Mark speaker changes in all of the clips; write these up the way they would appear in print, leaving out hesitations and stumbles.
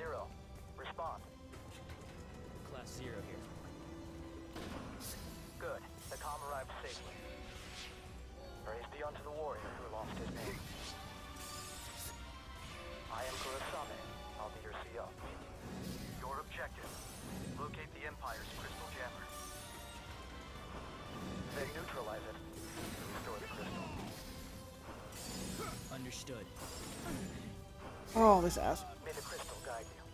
Speaker 1: 0. Respond.
Speaker 2: Class 0 here.
Speaker 1: Good. The comm arrived safely. Praise be unto the warrior who lost his name. I am Kurasame. I'll be your CO. Your objective: locate the Empire's crystal jammer. Then neutralize it. Restore the crystal.
Speaker 2: Understood.
Speaker 3: Oh, this ass.
Speaker 1: May the crystal guide you.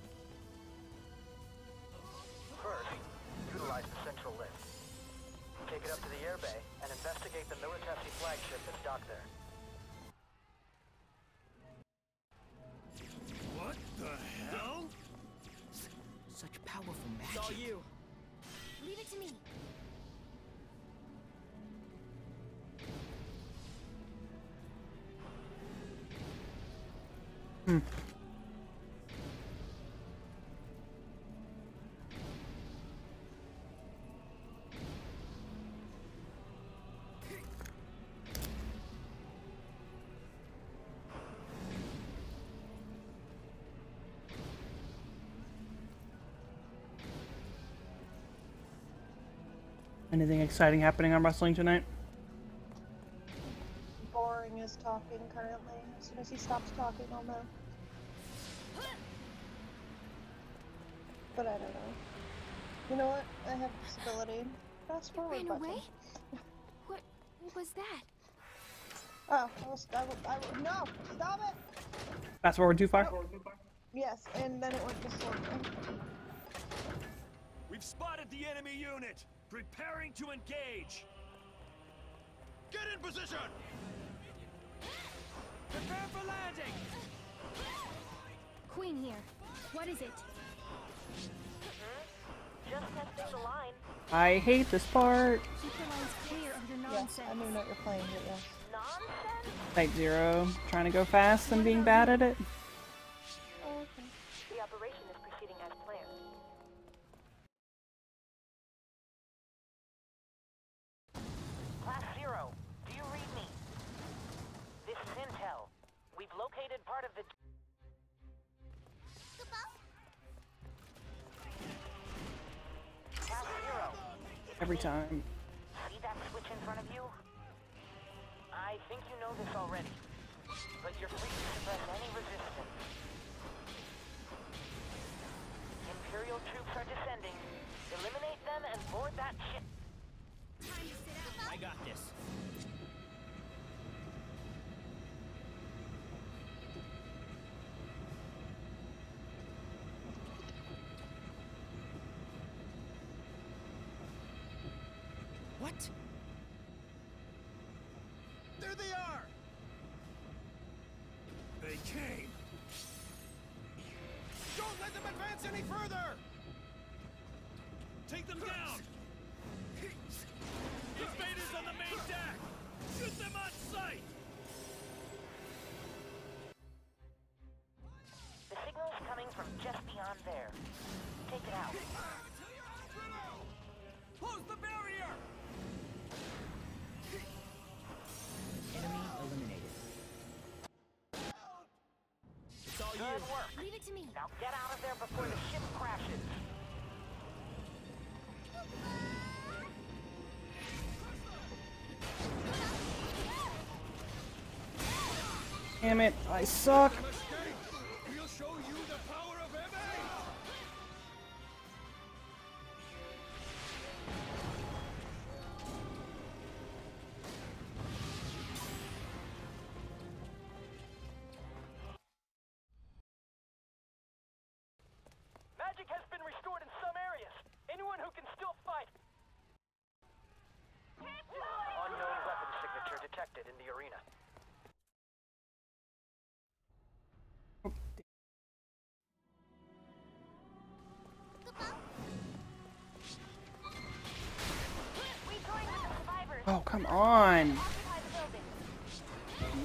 Speaker 1: First, utilize the central lift. Take it up to the airbay and investigate the Militesi flagship that's docked there.
Speaker 4: What the hell?
Speaker 2: Such powerful magic.
Speaker 5: It's all you.
Speaker 6: Leave it to me.
Speaker 3: Anything exciting happening on wrestling tonight?
Speaker 7: Boring is talking currently. As soon as he stops talking, I'll know. But I don't know. You know what? I have disability. Fast forward
Speaker 6: Ran
Speaker 7: button.
Speaker 6: away? What was that?
Speaker 7: Oh, no! Stop it!
Speaker 3: Fast forward too far?
Speaker 7: Yes, and then it went to slow.
Speaker 4: We've spotted the enemy unit! Preparing to engage! Get in position!
Speaker 5: Prepare for landing!
Speaker 6: Queen here. What is it?
Speaker 8: Just testing the line.
Speaker 3: I hate this part.
Speaker 6: Keep your lines clear of your
Speaker 7: Yes,
Speaker 6: nonsense.
Speaker 7: I don't even know what you're playing, but yes.
Speaker 8: Nonsense?
Speaker 3: Type-0. Trying to go fast and being bad at it.
Speaker 7: Oh, okay.
Speaker 8: The operation is proceeding as planned. Class 0, do you read me? This is intel. We've located part of the... Class 0.
Speaker 3: Every time.
Speaker 8: See that switch in front of you? I think you know this already, but you're free to suppress any resistance. Imperial troops are descending. Eliminate them and board that ship.
Speaker 2: I got this. What?
Speaker 4: There they are! They came! Don't let them advance any further! Take them down! Invaders on the main deck! Shoot them on sight!
Speaker 8: The signal's coming from just beyond there. Take it out.
Speaker 4: Close the barrier!
Speaker 2: Enemy eliminated. It's all
Speaker 8: Good
Speaker 2: you.
Speaker 8: work.
Speaker 6: Leave it to me.
Speaker 8: Now get out of there before the ship crashes.
Speaker 3: Damn it, I suck.
Speaker 4: We'll show you the power of MA!
Speaker 1: Magic has been restored in some areas. Anyone who can still fight. Unknown weapon signature detected in the arena.
Speaker 8: We joined with the survivors.
Speaker 3: Oh, come on.
Speaker 8: Occupy the building.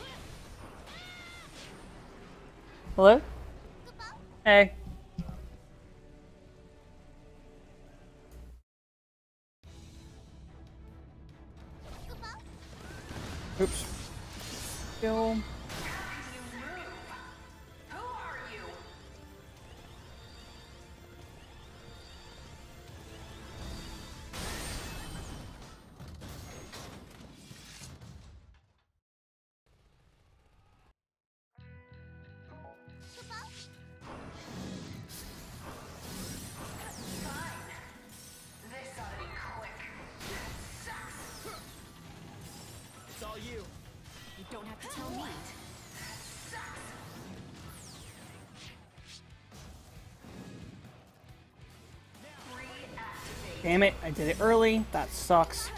Speaker 3: Hello? Hey. Oops. Kill.
Speaker 9: Who are you?
Speaker 3: Damn it, I did it early. That sucks.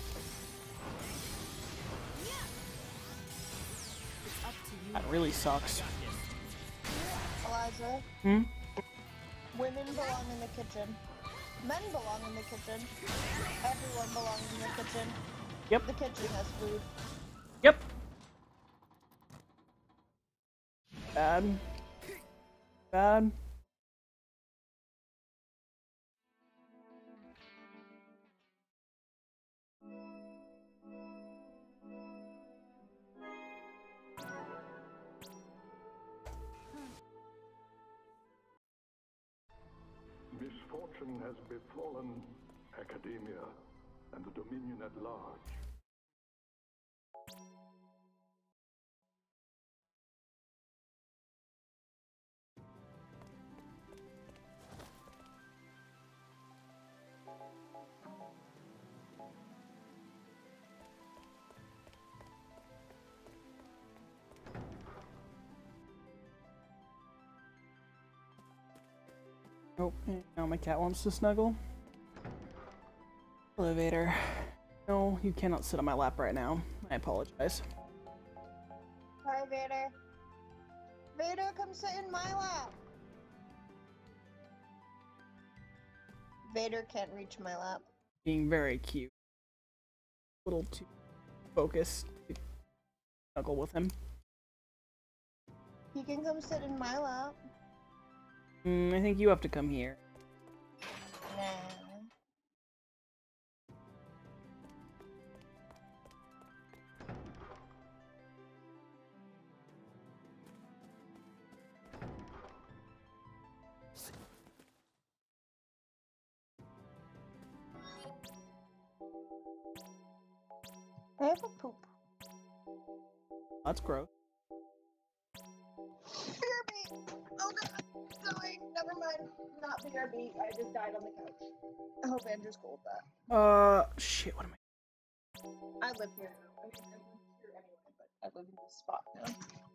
Speaker 3: That really sucks.
Speaker 7: Eliza,
Speaker 3: Hmm?
Speaker 7: women belong in the kitchen. Men belong in the kitchen. Everyone belongs in the kitchen.
Speaker 3: Yep.
Speaker 7: The kitchen has food.
Speaker 3: Yep. Bad. Bad.
Speaker 5: Misfortune has befallen academia and the Dominion at large.
Speaker 3: Oh, now my cat wants to snuggle. Elevator. No, you cannot sit on my lap right now. I apologize.
Speaker 7: Hi, Vader. Vader, come sit in my lap. Vader can't reach my lap.
Speaker 3: Being very cute. A little too focused to snuggle with him.
Speaker 7: He can come sit in my lap.
Speaker 3: I think you have to come here.
Speaker 7: Nah. I have a poop.
Speaker 3: That's gross.
Speaker 7: BRB! Oh god! Dying! Never mind. Not BRB. I just died on the couch. I hope Andrew's cool with that.
Speaker 3: Shit, what am
Speaker 7: I live here now. I mean, I live here anyway, but I live in this spot now.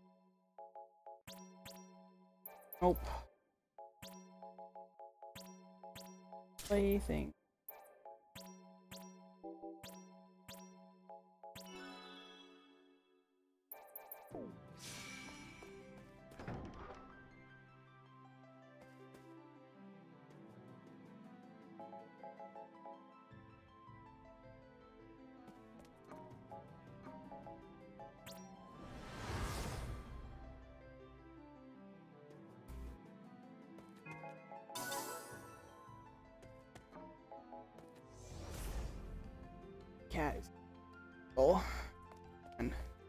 Speaker 3: Nope. Plaything. Cat is oh. And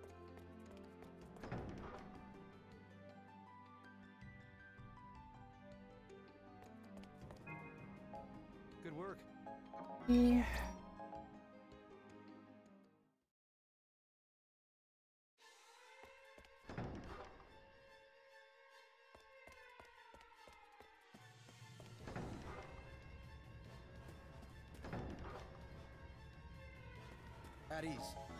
Speaker 4: Good work.
Speaker 3: yeah.
Speaker 4: At ease.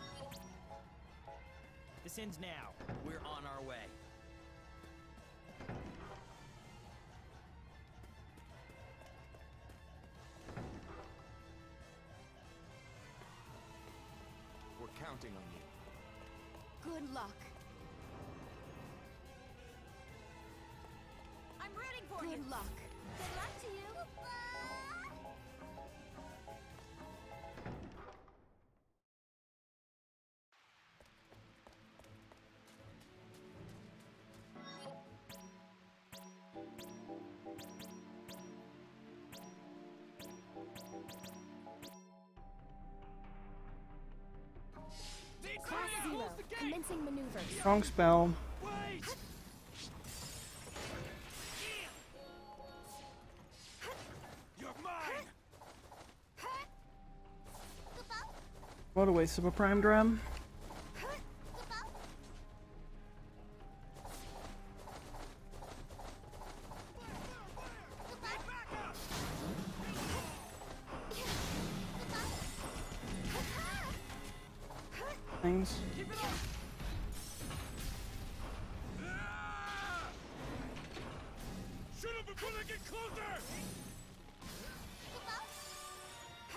Speaker 2: This ends now. We're on our way.
Speaker 4: We're counting on you.
Speaker 6: Good luck.
Speaker 9: I'm rooting for you.
Speaker 6: Good luck.
Speaker 9: Good luck to you.
Speaker 6: Class 0. Commencing maneuvers.
Speaker 3: Strong spell.
Speaker 4: Wait! You're mine!
Speaker 3: What a waste of a prime drum. Things.
Speaker 4: Shoot him before they get closer!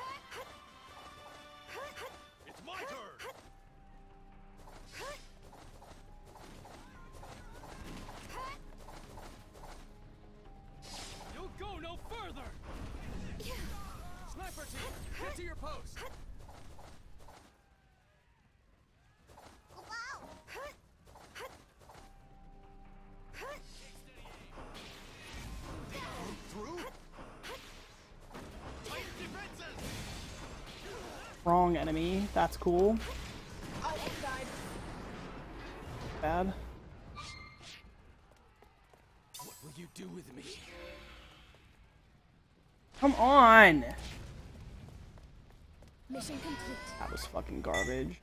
Speaker 3: enemy. That's cool.
Speaker 7: Oh, it died.
Speaker 3: Bad.
Speaker 2: What will you do with me?
Speaker 3: Come on!
Speaker 6: Mission complete.
Speaker 3: That was fucking garbage.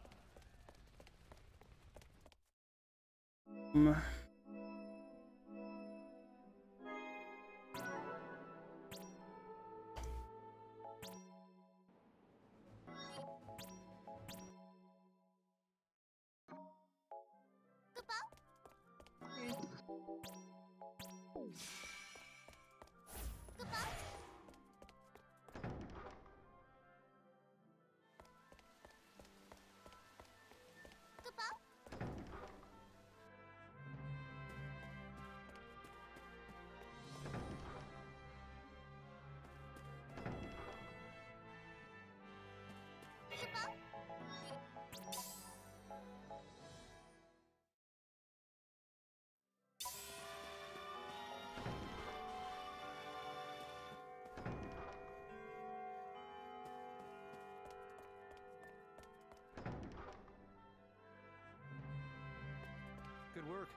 Speaker 2: Good work.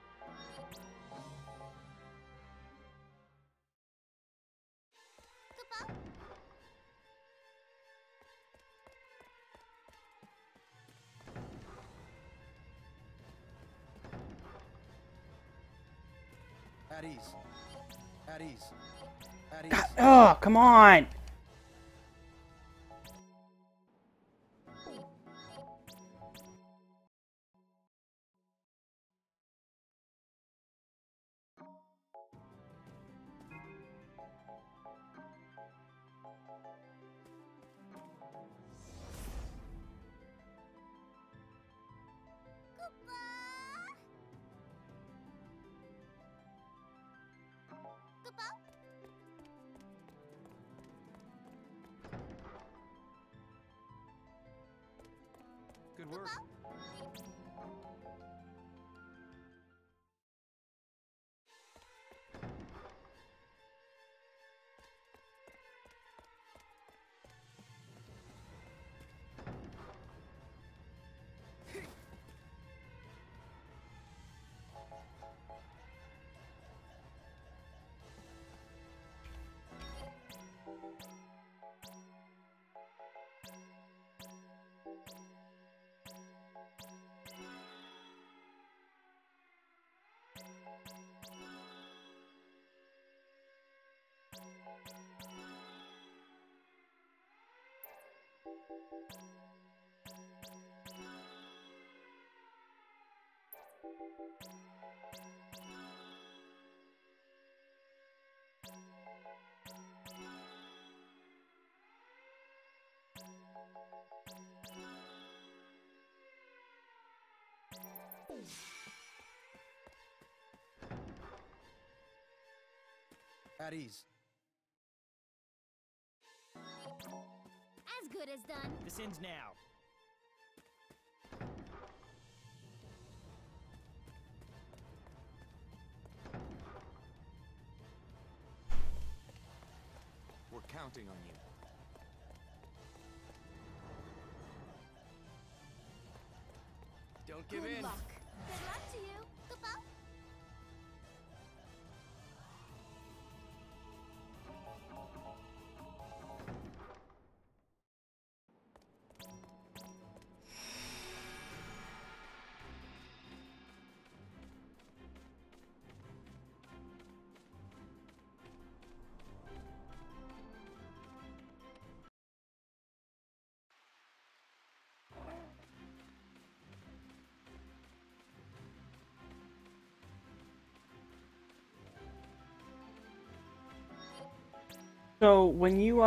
Speaker 2: At ease. At ease. At ease.
Speaker 3: God, oh, come on!
Speaker 2: Good work. At ease.
Speaker 9: As good as done.
Speaker 2: This ends now. We're counting on you. Don't give
Speaker 9: Good
Speaker 2: in.
Speaker 9: luck. Good luck to you. Goodbye.
Speaker 3: So when you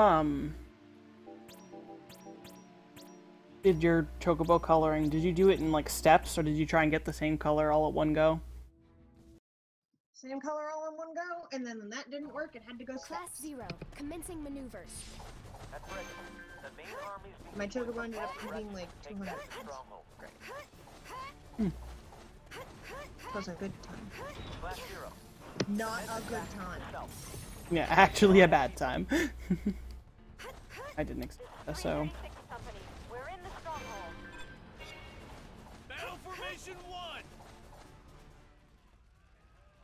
Speaker 3: did your chocobo coloring, did you do it in like steps, or did you try and get the same color all at one go?
Speaker 7: Same color all in one go, and then when that didn't work, it had to go
Speaker 6: Class
Speaker 7: steps.
Speaker 6: 0. Commencing maneuvers.
Speaker 1: At present, the main armies
Speaker 7: My chocobo ended up eating like 200
Speaker 1: Take back the
Speaker 7: times.
Speaker 1: stronghold.
Speaker 7: That was a good time.
Speaker 1: Class 0.
Speaker 7: Not a good time.
Speaker 3: Yeah, actually a bad time. I didn't expect that, so.
Speaker 8: Company, we're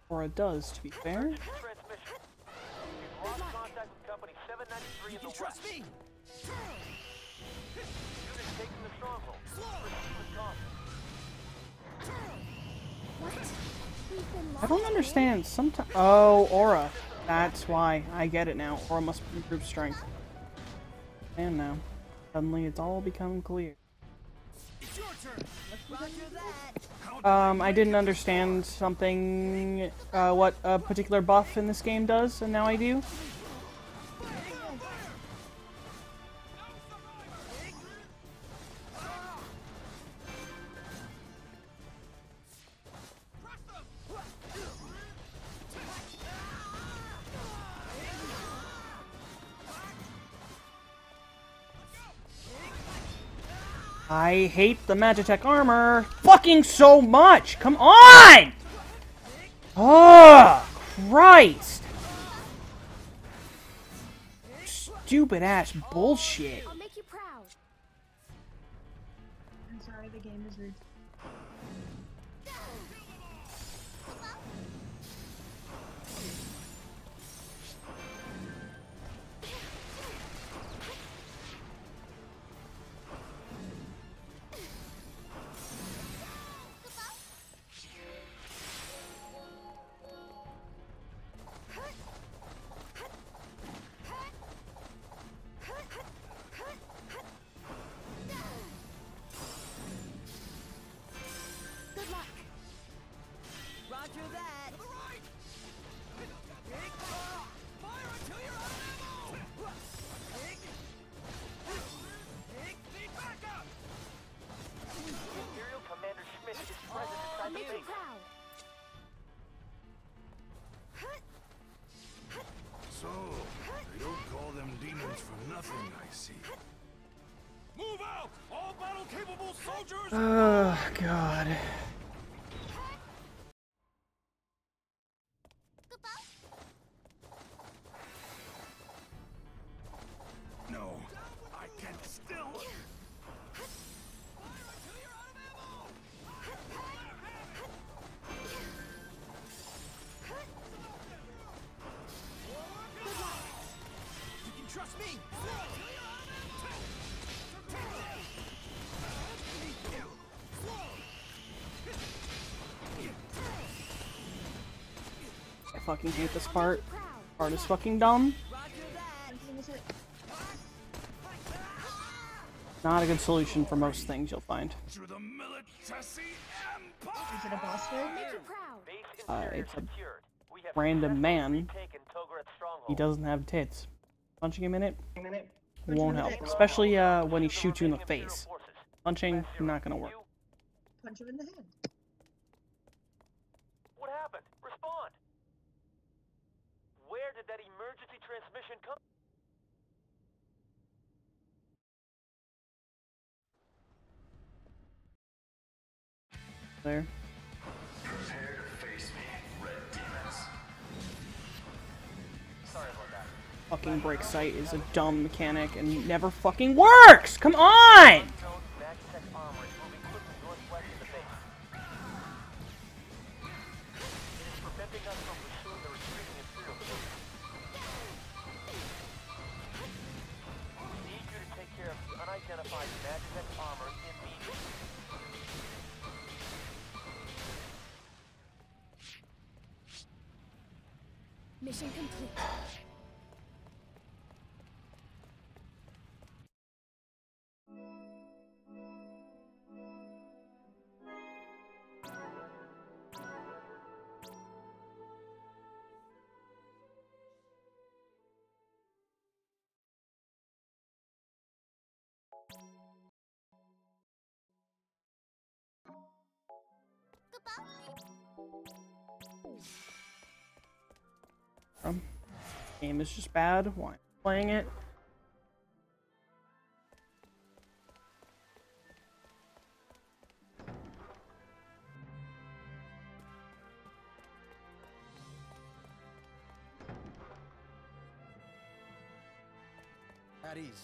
Speaker 3: Or it does, to be fair.
Speaker 1: Transmission. We've lost contact with company 793 in the west.
Speaker 2: me!
Speaker 1: Units taking the stronghold. Proceed with caution.
Speaker 6: What? We've been
Speaker 3: I don't
Speaker 6: lost.
Speaker 3: understand. Sometimes. Oh, aura. That's why. I get it now. Aura must improve strength. And now. Suddenly it's all become clear.
Speaker 2: It's your turn! Roger that!
Speaker 3: I didn't understand something, what a particular buff in this game does, and now I do. I hate the Magitech armor fucking so much! Come on! Oh, Christ! Stupid ass bullshit.
Speaker 6: I'll make you proud.
Speaker 7: I'm sorry, the game is rude.
Speaker 6: Good luck.
Speaker 2: Roger that! To the right! Fire until you're out of ammo! Need backup!
Speaker 1: Imperial Commander Schmidt is present
Speaker 6: I'll
Speaker 1: inside the
Speaker 6: make you
Speaker 1: base.
Speaker 6: proud.
Speaker 4: So, they don't call them demons for nothing, I see. Move out! All battle-capable soldiers!
Speaker 3: Oh, God.
Speaker 4: No, I can still...
Speaker 2: You can trust me!
Speaker 3: I fucking hate this part. Part is fucking dumb.
Speaker 2: Roger that!
Speaker 7: Finish it.
Speaker 3: Not a good solution for most things you'll find.
Speaker 4: To the Militesi Empire!
Speaker 7: Is it a boss fight?
Speaker 6: Make you proud.
Speaker 1: Base interior
Speaker 3: It's a
Speaker 1: secured. We have
Speaker 3: random
Speaker 1: successfully
Speaker 3: man.
Speaker 1: retaken Tograt's stronghold.
Speaker 3: He doesn't have tits. Punching him in it
Speaker 7: Punch
Speaker 3: won't
Speaker 7: him in the
Speaker 3: help.
Speaker 7: face.
Speaker 3: Especially when he shoots you in the
Speaker 1: Remaining Imperial
Speaker 3: face.
Speaker 1: forces.
Speaker 3: Punching,
Speaker 1: Class 0.
Speaker 3: not gonna work.
Speaker 1: You-
Speaker 7: Punch him in the head.
Speaker 1: What happened? Respond. Where did that emergency transmission come?
Speaker 3: There.
Speaker 10: Prepare to face me, red demons.
Speaker 1: Sorry about that.
Speaker 3: Fucking break sight is a dumb mechanic and never fucking works! Come on!
Speaker 1: Unknown Magitech armor is moving quickly northwest of the base. It is preventing us from pursuing the retreating Imperial forces. We need you to take care of the unidentified Magitech armor immediately.
Speaker 6: Mission complete.
Speaker 3: Game is just bad. Why am I playing it?
Speaker 2: At ease.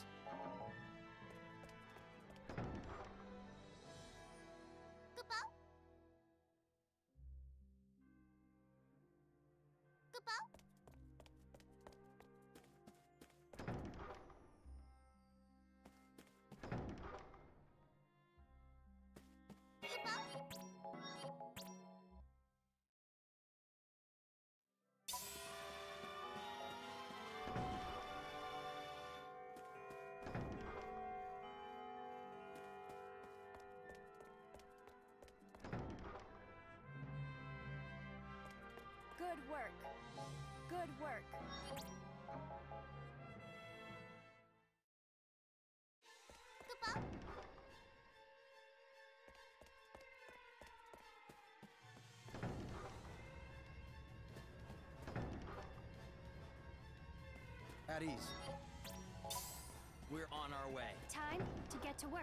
Speaker 6: Good work. Good work.
Speaker 2: At ease. We're on our way.
Speaker 6: Time to get to work.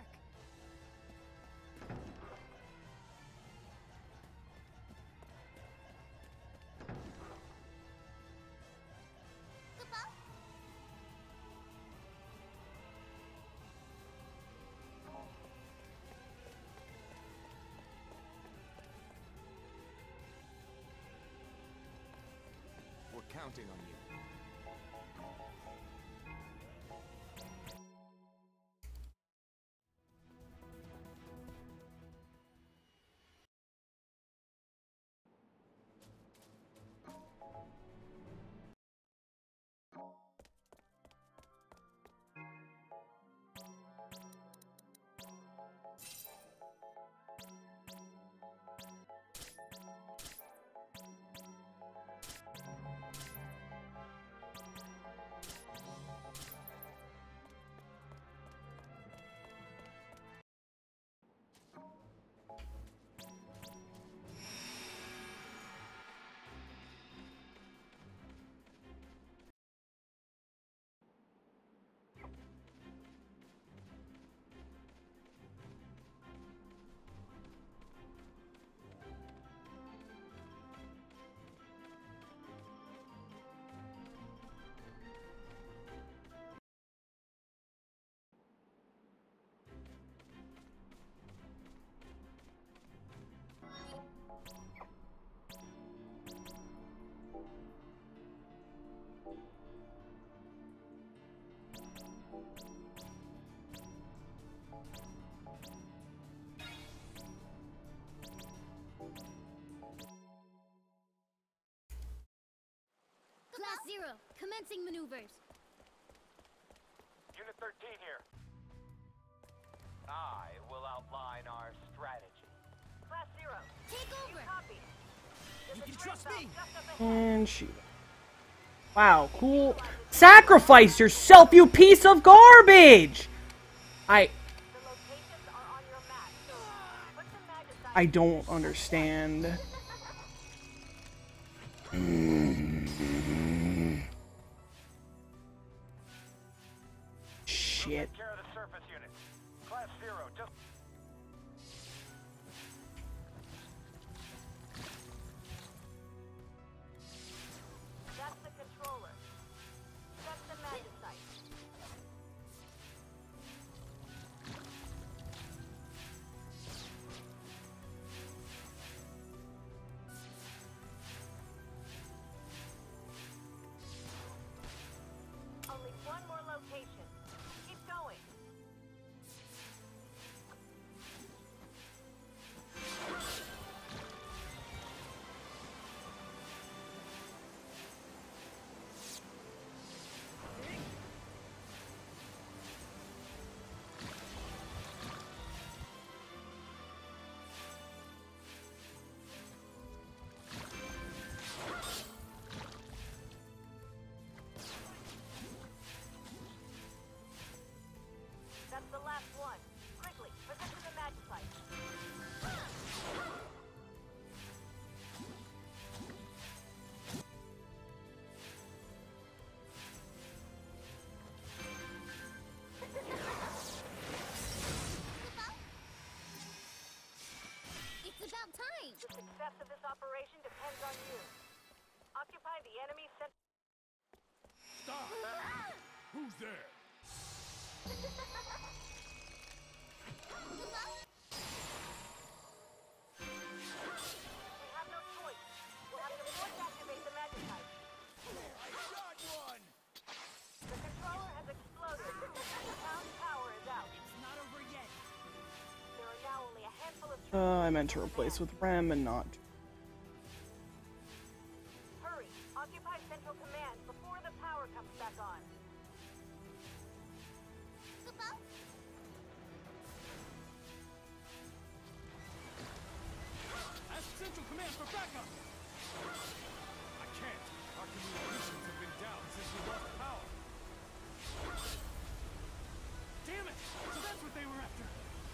Speaker 4: We're counting on you.
Speaker 9: Class 0, commencing maneuvers.
Speaker 1: Unit 13 here. I will outline our strategy.
Speaker 8: Class 0.
Speaker 9: Take over.
Speaker 8: Copy.
Speaker 2: You can trust me.
Speaker 3: And shoot. Wow, cool. Sacrifice yourself, you piece of garbage!
Speaker 8: The locations are on your map. Put the magazine.
Speaker 3: I don't understand. Shit.
Speaker 1: Take care of the surface units. Class 0, just...
Speaker 8: That's the controller. Set the magazine. Only one more location. Keep going. That's the last one. Quickly, position the magazine.
Speaker 9: It's about time.
Speaker 8: The success of this operation depends on you. Occupy the enemy center.
Speaker 4: Stop! Who's there?
Speaker 8: We have no choice. We'll have to force activate the magazine.
Speaker 3: meant to replace with Rem and not.
Speaker 8: Hurry! Occupy Central Command before the power comes back on.
Speaker 4: Ask Central Command for backup! I can't. Our communications have been down since we lost power. Damn it! So that's what they were after!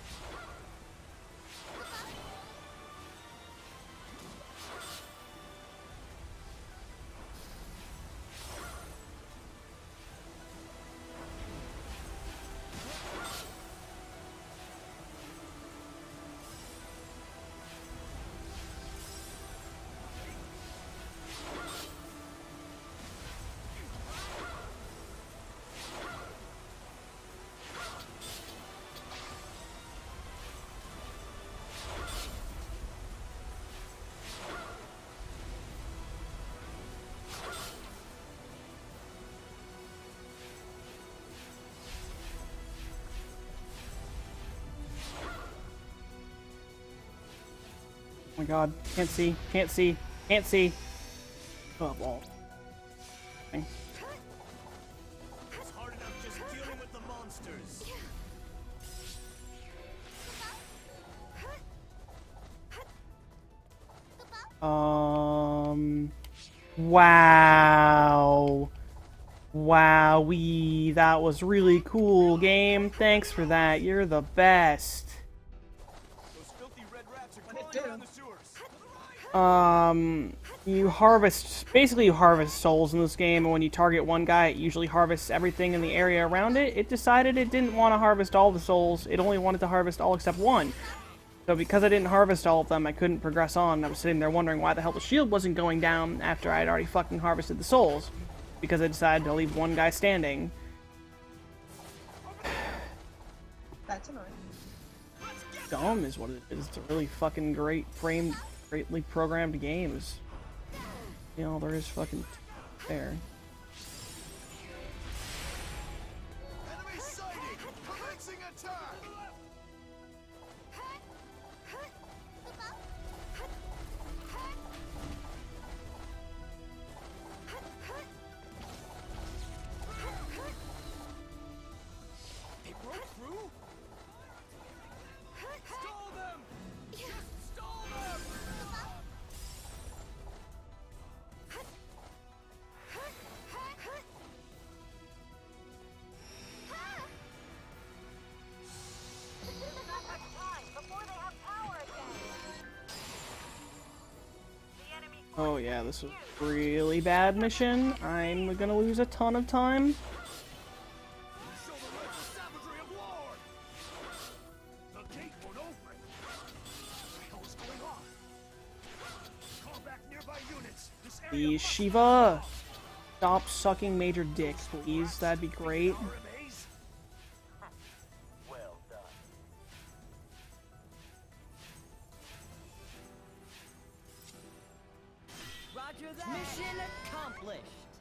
Speaker 3: Oh my god, can't see, can't see, can't see. Oh, ball.
Speaker 4: It's hard enough just dealing with the monsters.
Speaker 3: Wow. Wowee, that was really cool, game. Thanks for that. You're the best.
Speaker 4: Those filthy red rats are crawling around the sewers.
Speaker 3: You harvest, basically you harvest souls in this game, and when you target one guy, it usually harvests everything in the area around it. It decided it didn't want to harvest all the souls, it only wanted to harvest all except one. So because I didn't harvest all of them, I couldn't progress on. I was sitting there wondering why the hell the shield wasn't going down after I had already fucking harvested the souls. Because I decided to leave one guy standing.
Speaker 7: That's annoying.
Speaker 3: Dumb is what it is. It's a really fucking greatly programmed games. You know, there is fucking there.
Speaker 4: Enemy sighting! Commencing attack! They broke through? Stall them! Just stall them!
Speaker 8: Not much time before they have power again. The enemy
Speaker 3: Oh yeah, this was a really bad mission. I'm gonna lose a ton of time.
Speaker 4: Show the reds the savagery of war! The gate won't open! What the hell is going on? Call back nearby units! This area
Speaker 3: Please,
Speaker 4: must
Speaker 3: Shiva! Stop sucking major dick, please. That'd be great.
Speaker 4: power base.
Speaker 1: Well done.
Speaker 11: Roger that. Mission accomplished.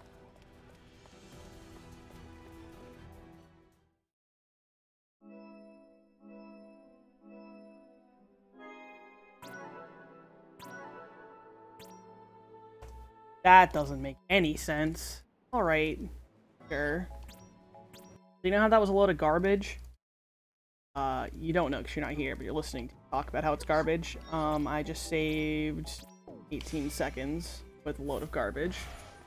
Speaker 3: That doesn't make any sense. Alright. Sure. You know how that was a load of garbage? You don't know because you're not here, but you're listening to me talk about how it's garbage. I just saved 18 seconds with a load of garbage.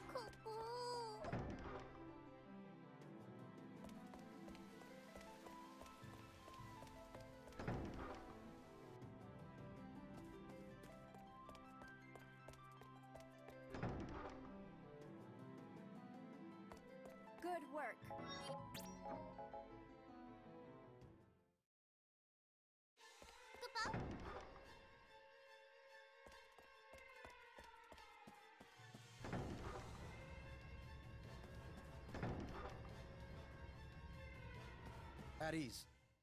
Speaker 6: Good work.
Speaker 2: At ease.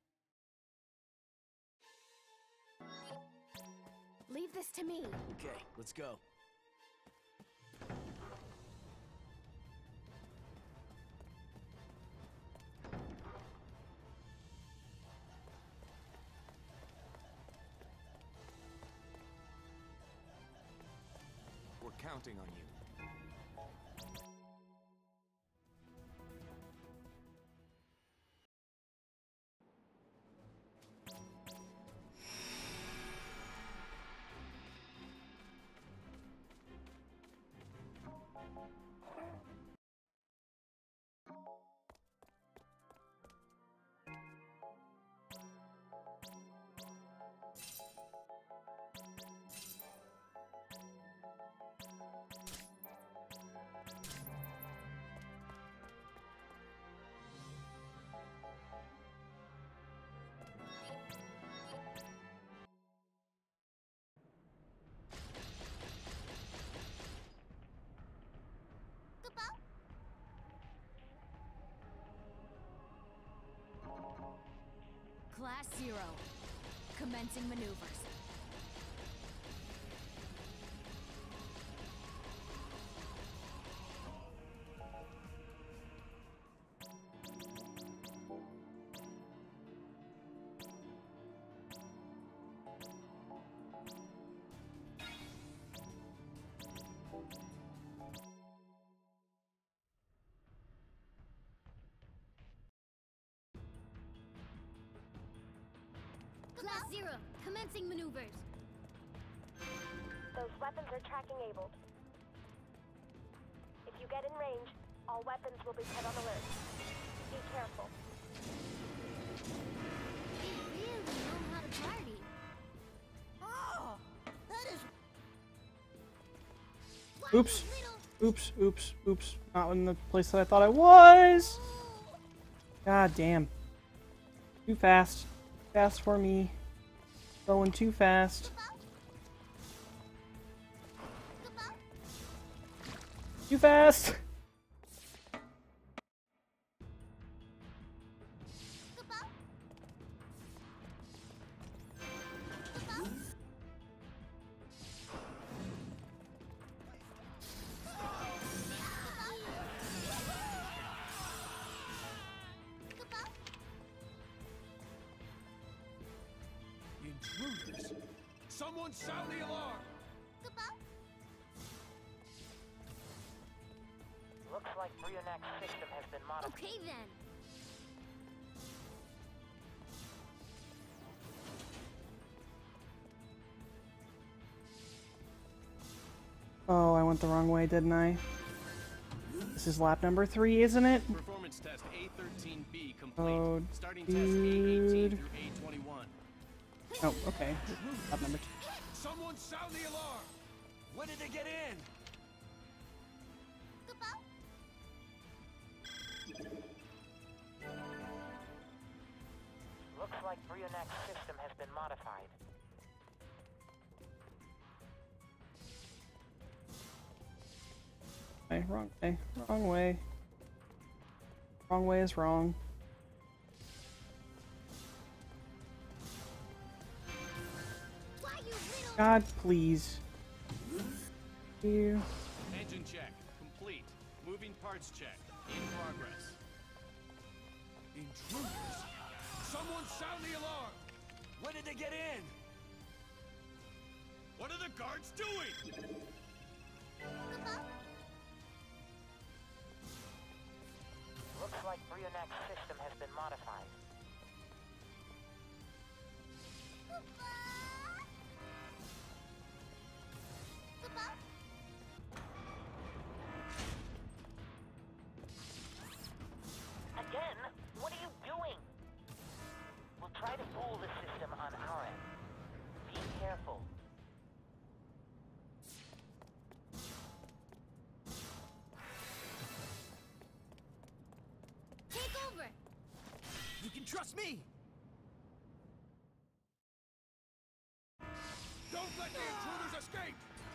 Speaker 6: Leave this to me.
Speaker 11: Okay, let's go.
Speaker 12: counting on you.
Speaker 9: Class 0. Commencing maneuvers. Class 0. Commencing maneuvers.
Speaker 6: Those weapons are tracking abled. If you get in range, all weapons will be put on alert. Be careful.
Speaker 9: They really know how to party.
Speaker 11: Oh, that is...
Speaker 3: Oops. Oops, oops, oops. Not in the place that I thought I was. God damn. Too fast. Fast for me. Going too fast. Too fast.
Speaker 4: Intruders! Someone sound the alarm!
Speaker 8: Looks like Brionac's system has been modified.
Speaker 9: Okay then.
Speaker 3: Oh, I went the wrong way, didn't I? This is lap number 3, isn't it?
Speaker 12: Performance test A13B complete.
Speaker 3: Oh,
Speaker 12: Starting test A18
Speaker 3: dude.
Speaker 12: through A21.
Speaker 3: Oh, okay. Lap number 2.
Speaker 4: Someone sound the alarm! When did they get in?
Speaker 8: Looks like Brionac's system has been modified.
Speaker 3: Okay, wrong way. Wrong way. Wrong way is wrong. God, please. You.
Speaker 12: Engine check complete. Moving parts check in progress.
Speaker 4: Intruders! Someone sound the alarm! When did they get in?
Speaker 12: What are the guards doing?
Speaker 8: Looks like Brionac's system has been modified. Again? What are you doing? We'll try to fool the system on our end. Be careful.
Speaker 9: Take over.
Speaker 11: You can trust me.
Speaker 4: Don't let the intruders escape!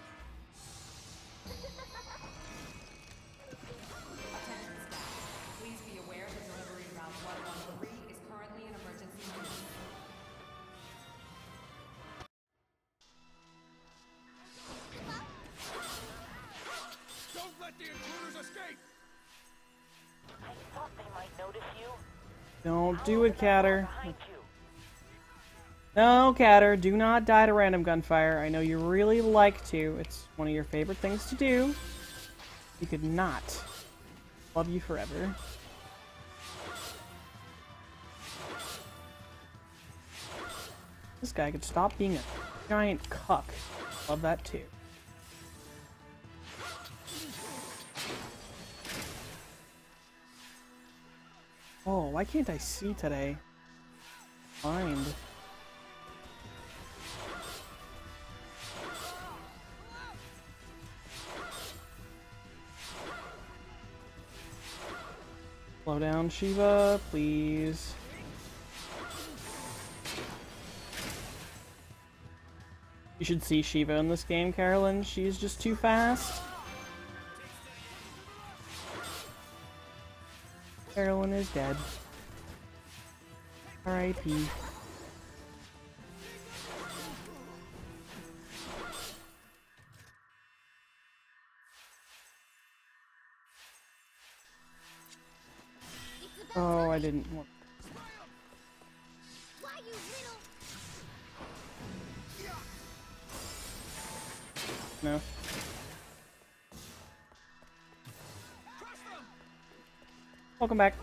Speaker 13: Attention staff. Please be aware that delivery route 113 is currently an emergency use.
Speaker 4: Don't let the intruders escape!
Speaker 8: I thought they might notice you.
Speaker 3: Don't do it, Catter.
Speaker 8: Behind you.
Speaker 3: No, Catter, do not die to random gunfire. I know you really like to. It's one of your favorite things to do. You could not. Love you forever. This guy could stop being a giant cuck. Love that too. Oh, why can't I see today? Mind. Slow down, Shiva, please. You should see Shiva in this game, Carolyn. She's just too fast. Carolyn is dead. R.I.P. Oh, I didn't want.
Speaker 9: Why, you little...
Speaker 3: No. Welcome back.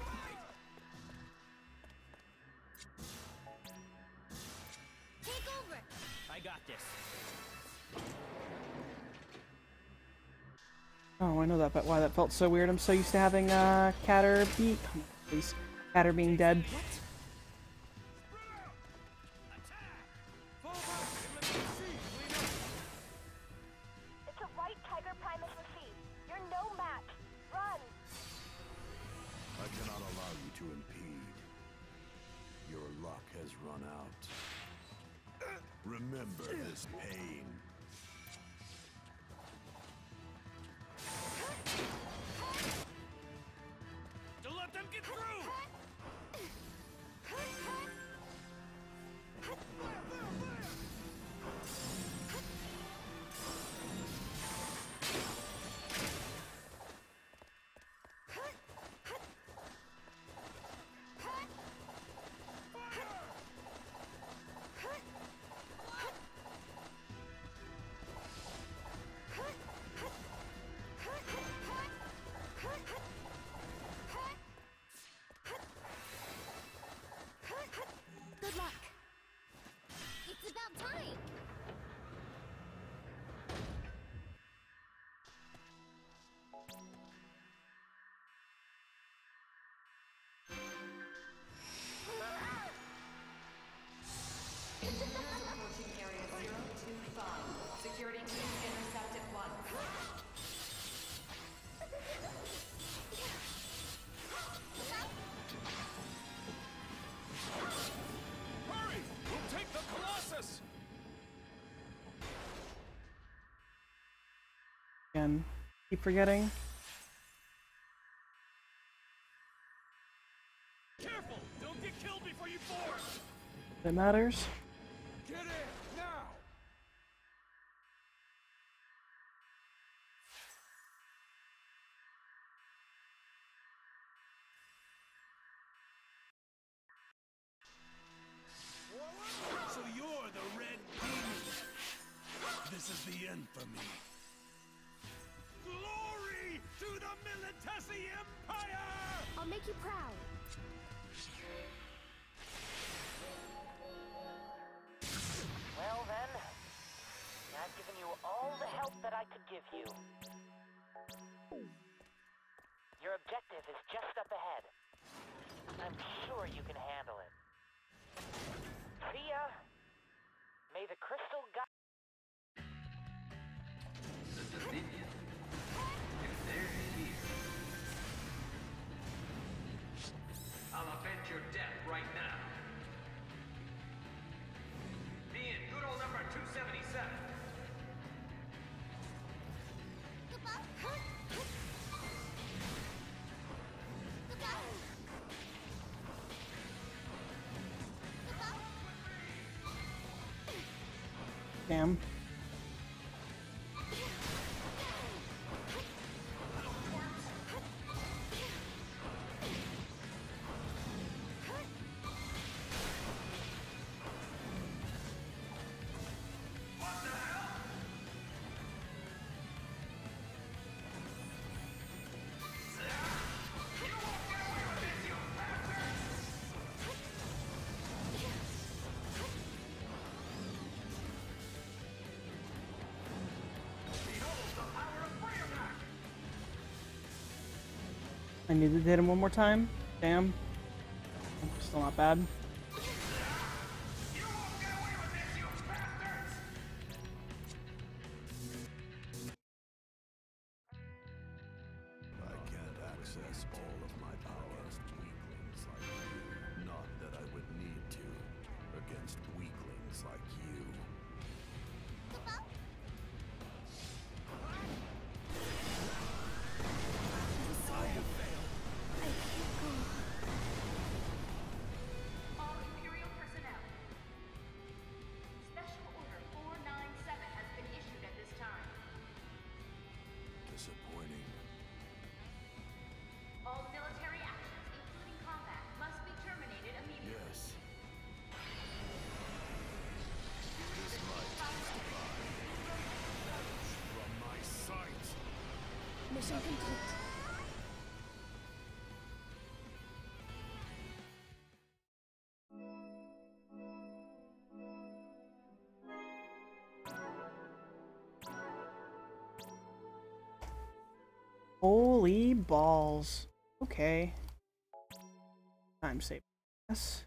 Speaker 9: Take over.
Speaker 11: I got this.
Speaker 3: Oh, I know that, but why that felt so weird. I'm so used to having Catter be. Come on, please. Catter being dead.
Speaker 6: It's a right Tiger Primus machine. You're no match. Run!
Speaker 4: I cannot allow you to impede. Your luck has run out. Remember this pain.
Speaker 12: Don't let them get through!
Speaker 9: Good luck. It's about time.
Speaker 13: Approaching area 025. Security teams intercept at once.
Speaker 12: Hurry! We'll take the Colossus!
Speaker 3: Again. Keep forgetting.
Speaker 12: Careful! Don't get killed before you board!
Speaker 3: It matters.
Speaker 12: Get in! Now!
Speaker 4: So you're the Red Demon. This is the end for me.
Speaker 12: Glory to the Militesi Empire!
Speaker 9: I'll make you proud.
Speaker 8: Well then, I've given you all the help that I could give you. Your objective is just up ahead. I'm sure you can handle it. See ya! May the crystal guide.
Speaker 10: The Dominion. If they're here, I'll avenge your death right now. Be in good old number 277.
Speaker 3: Damn. I needed to hit him one more time. Damn. Still not bad.
Speaker 4: I can't access all of my powers against weaklings like you. Not that I would need to. Against weaklings like you. I have failed.
Speaker 13: All Imperial personnel. Special Order 497 has been issued at this time.
Speaker 4: Disappointing.
Speaker 13: All military actions, including combat, must be terminated immediately.
Speaker 4: Yes. This might justify. From my sight.
Speaker 9: Mission complete.
Speaker 3: Holy balls. Okay. Time save. Yes.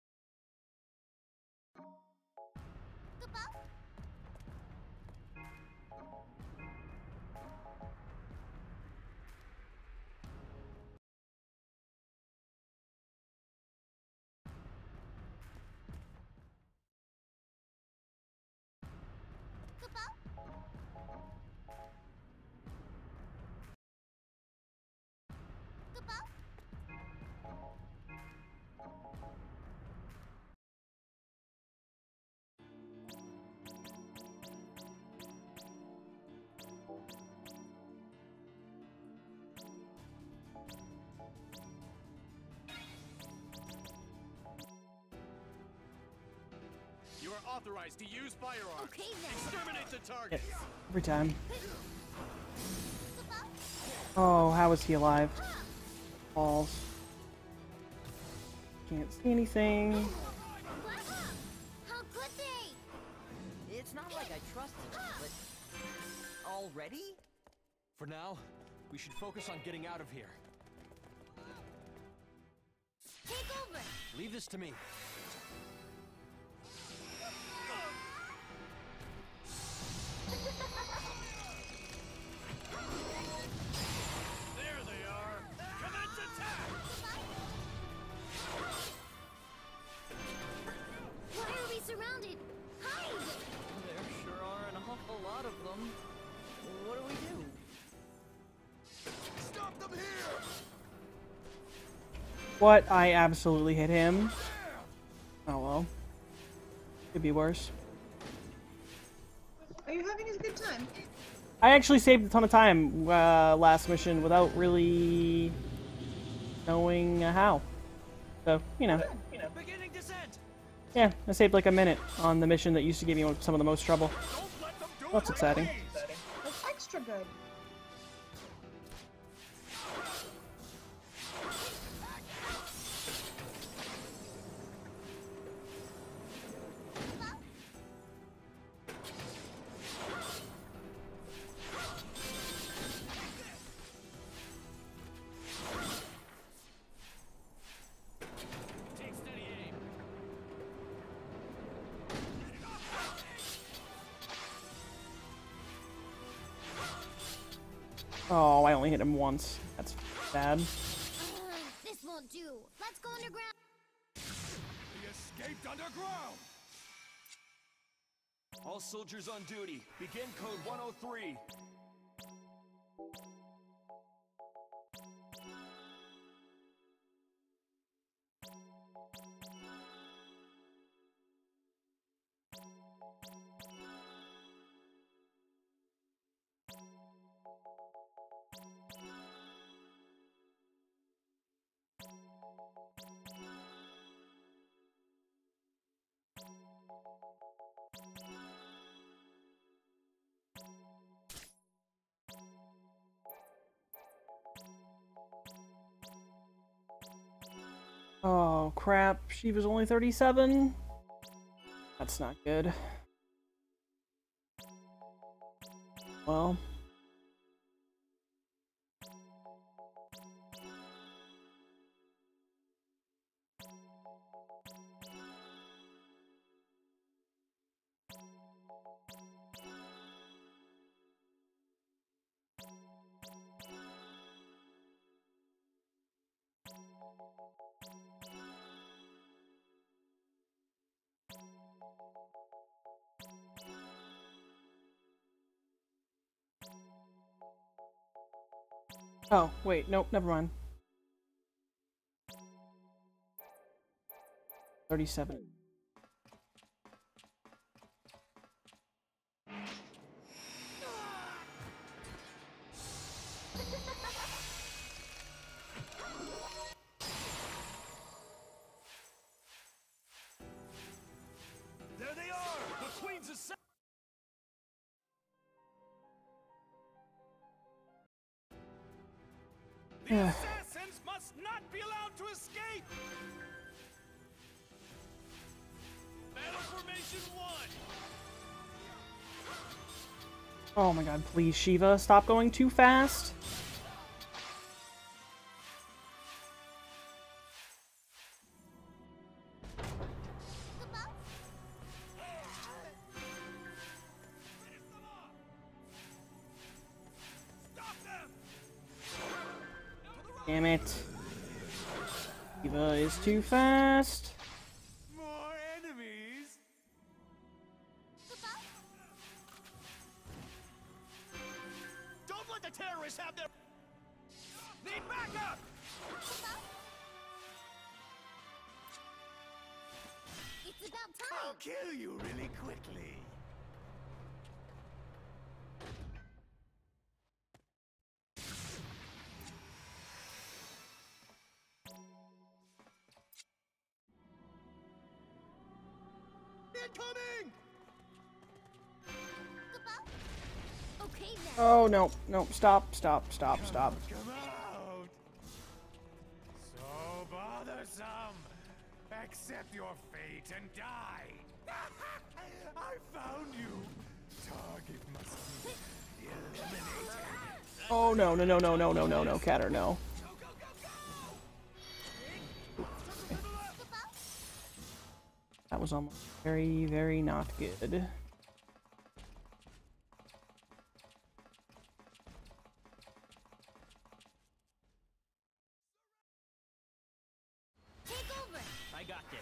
Speaker 12: You are authorized to use firearms.
Speaker 9: Okay then.
Speaker 12: Exterminate the target.
Speaker 3: Yes. Every time. Oh, how is he alive? Balls. Can't see anything.
Speaker 9: How could they?
Speaker 11: It's not like I trusted you, but... Already?
Speaker 2: For now, we should focus on getting out of here.
Speaker 9: Take over.
Speaker 2: Leave this to me.
Speaker 12: There they are. Commence attack.
Speaker 9: Why are we surrounded? Hide!
Speaker 11: There sure are an awful lot of them. What do we do?
Speaker 4: Stop them here!
Speaker 3: What? I absolutely hit him. Oh well. Could be worse.
Speaker 7: Are you having a good time?
Speaker 3: I actually saved a ton of time last mission without really knowing how. So, you know.
Speaker 11: Beginning descent!
Speaker 3: Yeah, I saved like a minute on the mission that used to give me some of the most trouble. That's exciting.
Speaker 7: That's extra good.
Speaker 12: Take steady aim.
Speaker 3: Oh, I only hit him once. That's bad.
Speaker 9: This won't do. Let's go underground.
Speaker 4: He escaped underground!
Speaker 2: All soldiers on duty, begin code 103.
Speaker 3: Oh, crap. She was only 37? That's not good. Well. Oh, wait, nope, never mind. 37.
Speaker 4: There they are! The Queen's assassins! The assassins must not be allowed to escape! Battle formation 1!
Speaker 3: Oh my god, please, Shiva, stop going too fast. Damn it. Shiva is too fast.
Speaker 4: More enemies? Don't let the terrorists have their... Need backup!
Speaker 9: It's about time.
Speaker 4: I'll kill you really quickly. Incoming!
Speaker 9: Okay then.
Speaker 3: Oh, no, no, stop, stop, stop, stop.
Speaker 4: Come out! So bothersome! Accept your fate and die! I found you! Target must be eliminated!
Speaker 3: Oh, no, no, no, no, no, no, no, no, Catter, no. That was almost very, very not good.
Speaker 9: Take over.
Speaker 12: I got this.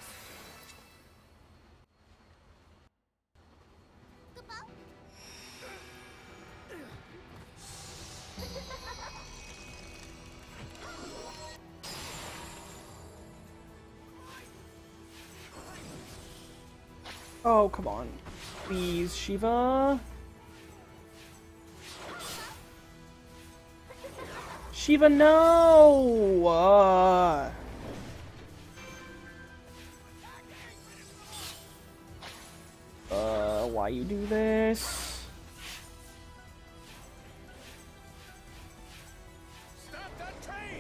Speaker 3: Oh, come on. Please, Shiva. Shiva, no! Why you do this?
Speaker 4: Stop that train!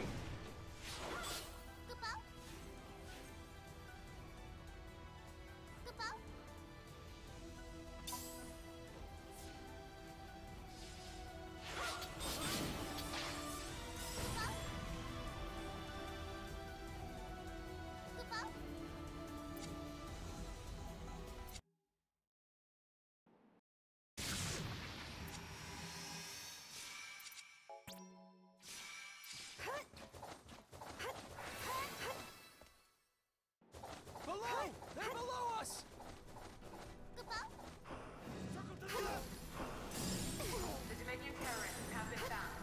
Speaker 4: Below! They're below us!
Speaker 13: The Dominion terrorists have been found.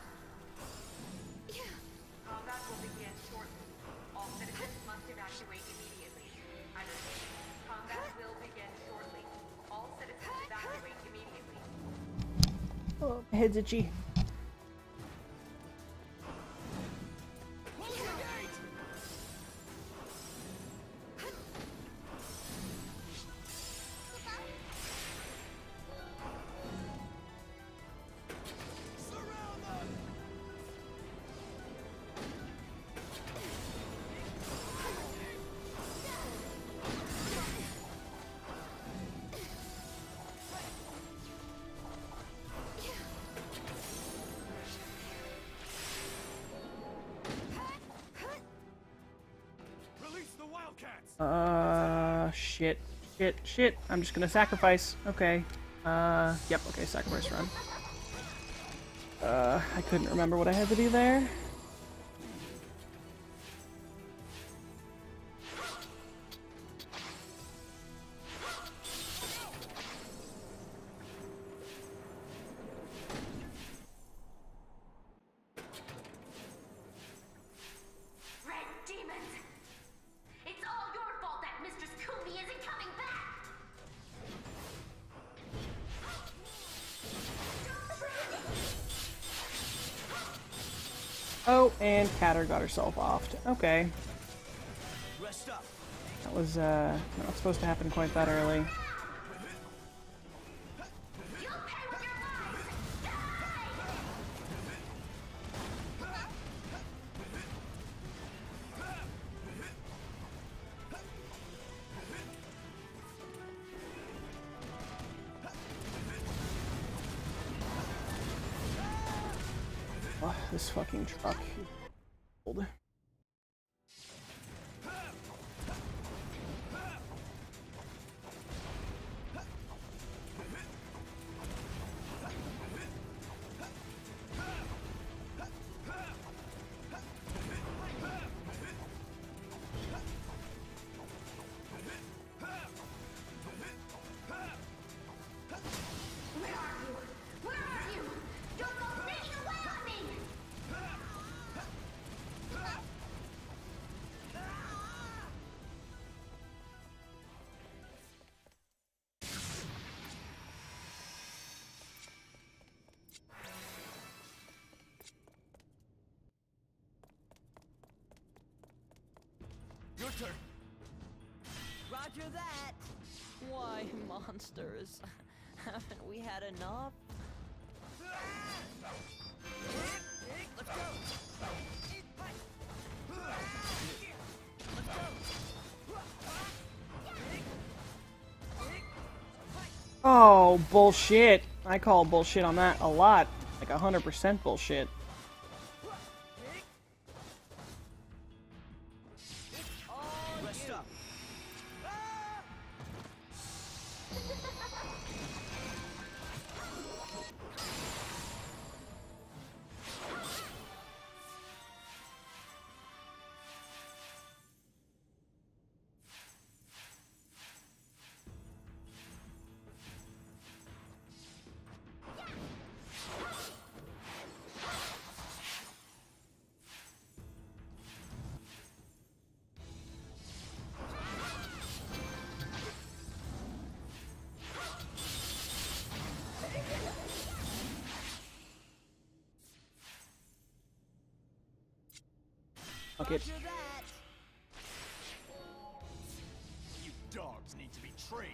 Speaker 13: Combat will begin shortly. All citizens must evacuate immediately. I repeat, combat will begin shortly. All citizens evacuate immediately.
Speaker 3: Oh, my head's itchy.
Speaker 4: Release the Wildcats!
Speaker 3: Shit. Shit, shit. I'm just gonna sacrifice. Okay. Yep, okay, sacrifice run. I couldn't remember what I had to do there. Oh, and Catter got herself offed. Okay.
Speaker 4: Rest up.
Speaker 3: That was not supposed to happen quite that early. Oh, this fucking truck. Old.
Speaker 4: Your turn.
Speaker 11: Roger that. Why, monsters? Haven't we had enough?
Speaker 4: Let's go.
Speaker 3: Oh, bullshit. I call bullshit on that a lot. Like 100% bullshit.
Speaker 4: Rest up.
Speaker 3: Fuck it.
Speaker 4: You dogs need to be trained.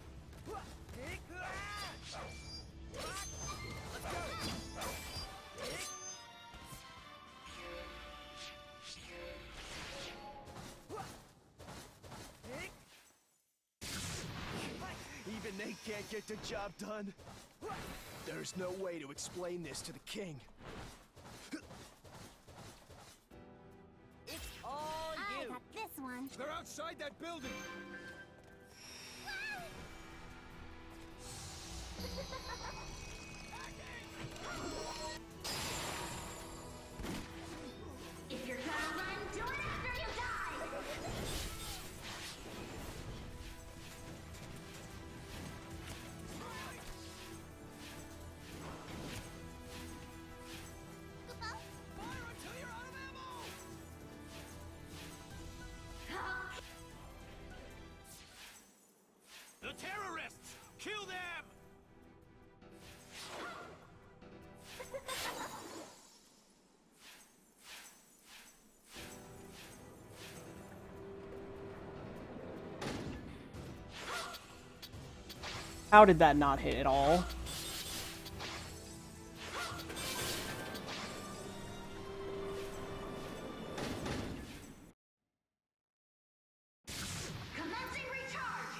Speaker 4: Even they can't get the job done. There's no way to explain this to the king.
Speaker 11: It's all
Speaker 9: I
Speaker 11: you.
Speaker 9: got this one.
Speaker 4: They're outside that building.
Speaker 9: If you're gonna run, do it after you die!
Speaker 4: Fire until you're out of ammo! The terrorists! Kill them!
Speaker 3: How did that not hit at all?
Speaker 9: Commencing recharge!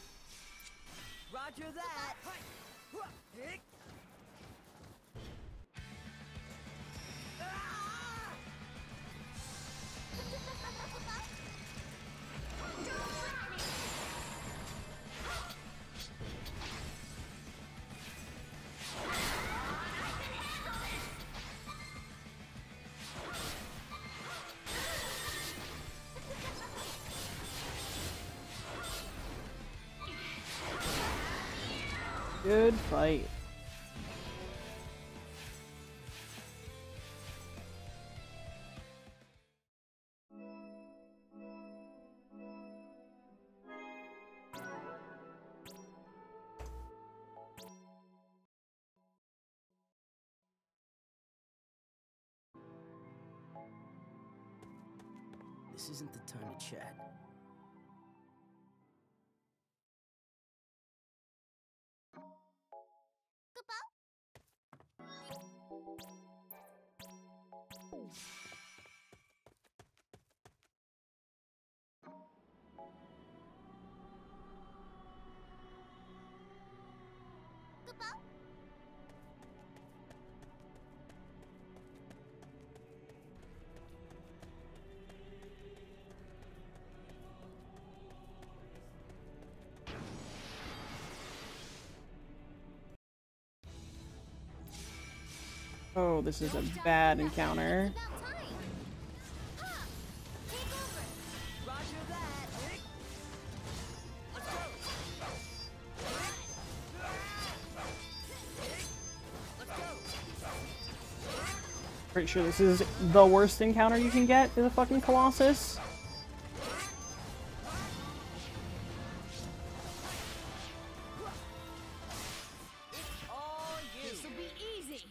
Speaker 11: Roger that.
Speaker 3: Good fight.
Speaker 2: This isn't the time to chat.
Speaker 3: Oh, this is a bad encounter. Pretty sure this is the worst encounter you can get in the fucking Colossus.
Speaker 9: This'll be easy.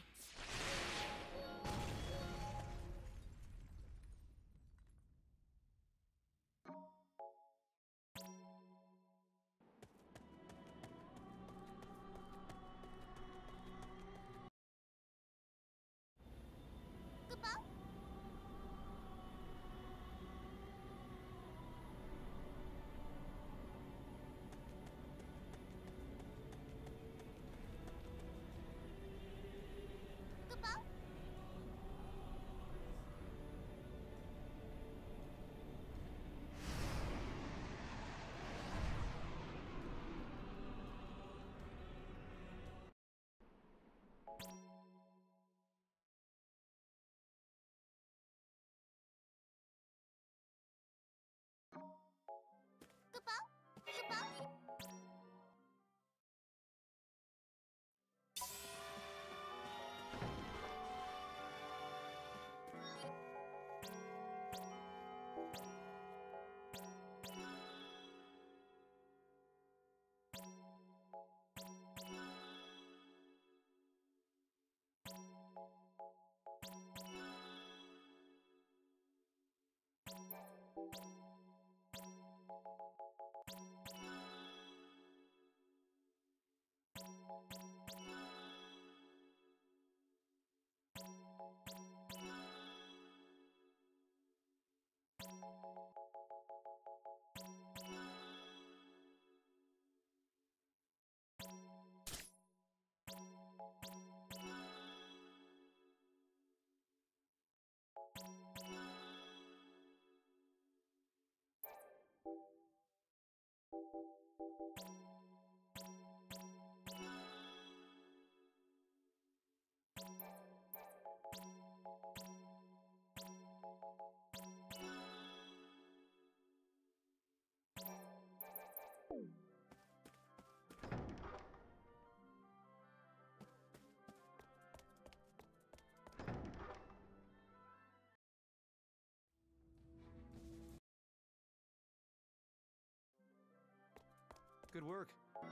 Speaker 12: Good work.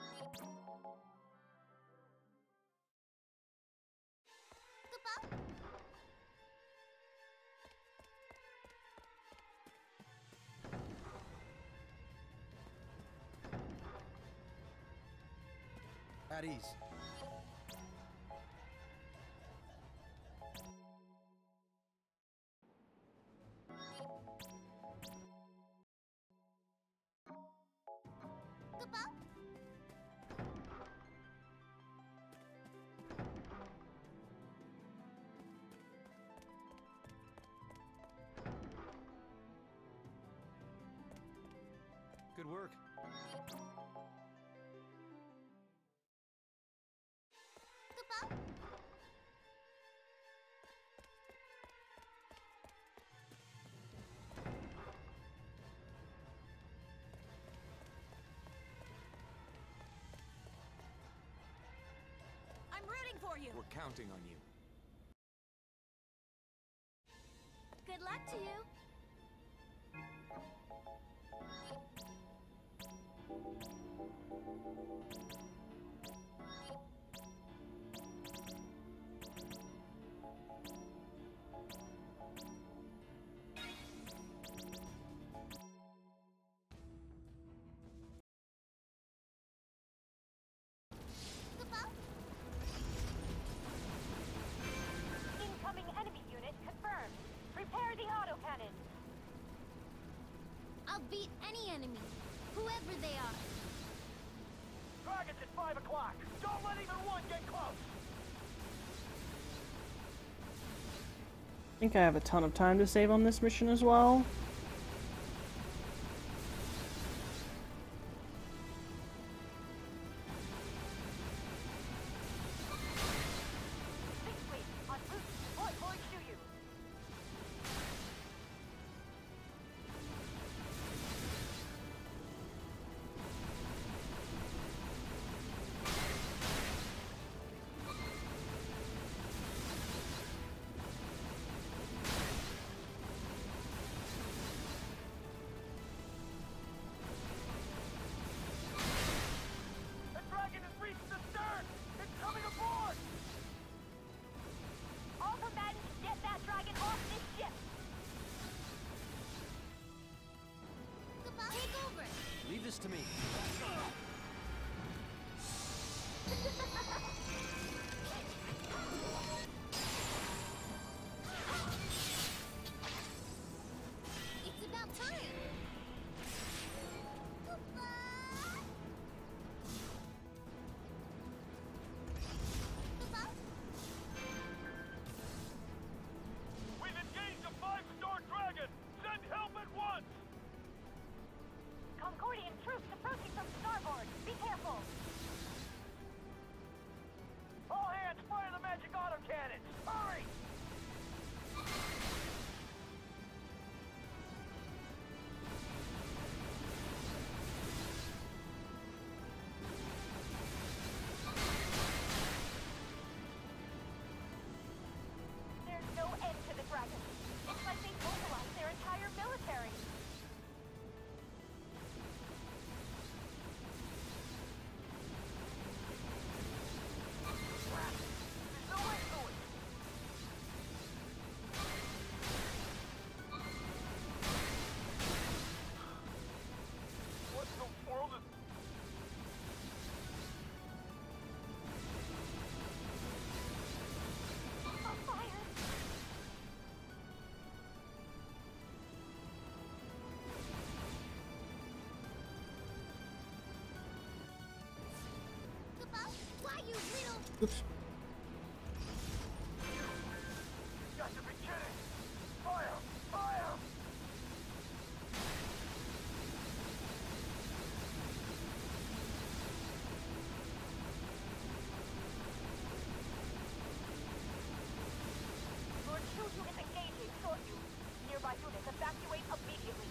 Speaker 2: At ease.
Speaker 12: Good work.
Speaker 9: I'm rooting for you.
Speaker 12: We're counting on you.
Speaker 9: Good luck to you.
Speaker 6: cannon.
Speaker 9: I'll beat any enemy, whoever they are.
Speaker 1: Dragons at 5 o'clock. Don't let either one get close.
Speaker 3: I think I have a ton of time to save on this mission as well.
Speaker 2: Leave this to me.
Speaker 9: It's about time.
Speaker 4: We've engaged a 5-star dragon! Send help at once!
Speaker 6: Concordian troops approaching from starboard. Be careful.
Speaker 1: All hands, fire the magic autocannons! Hurry!
Speaker 6: There's no end to the dragons. It's like they mobilized their entire military.
Speaker 1: There's no way to it! What the world is...
Speaker 6: On fire.
Speaker 9: Why, you little...
Speaker 3: Oops.
Speaker 1: Got to be kidding! Fire! Fire!
Speaker 6: Lord Shuju is engaging Soryu. Nearby units evacuate immediately.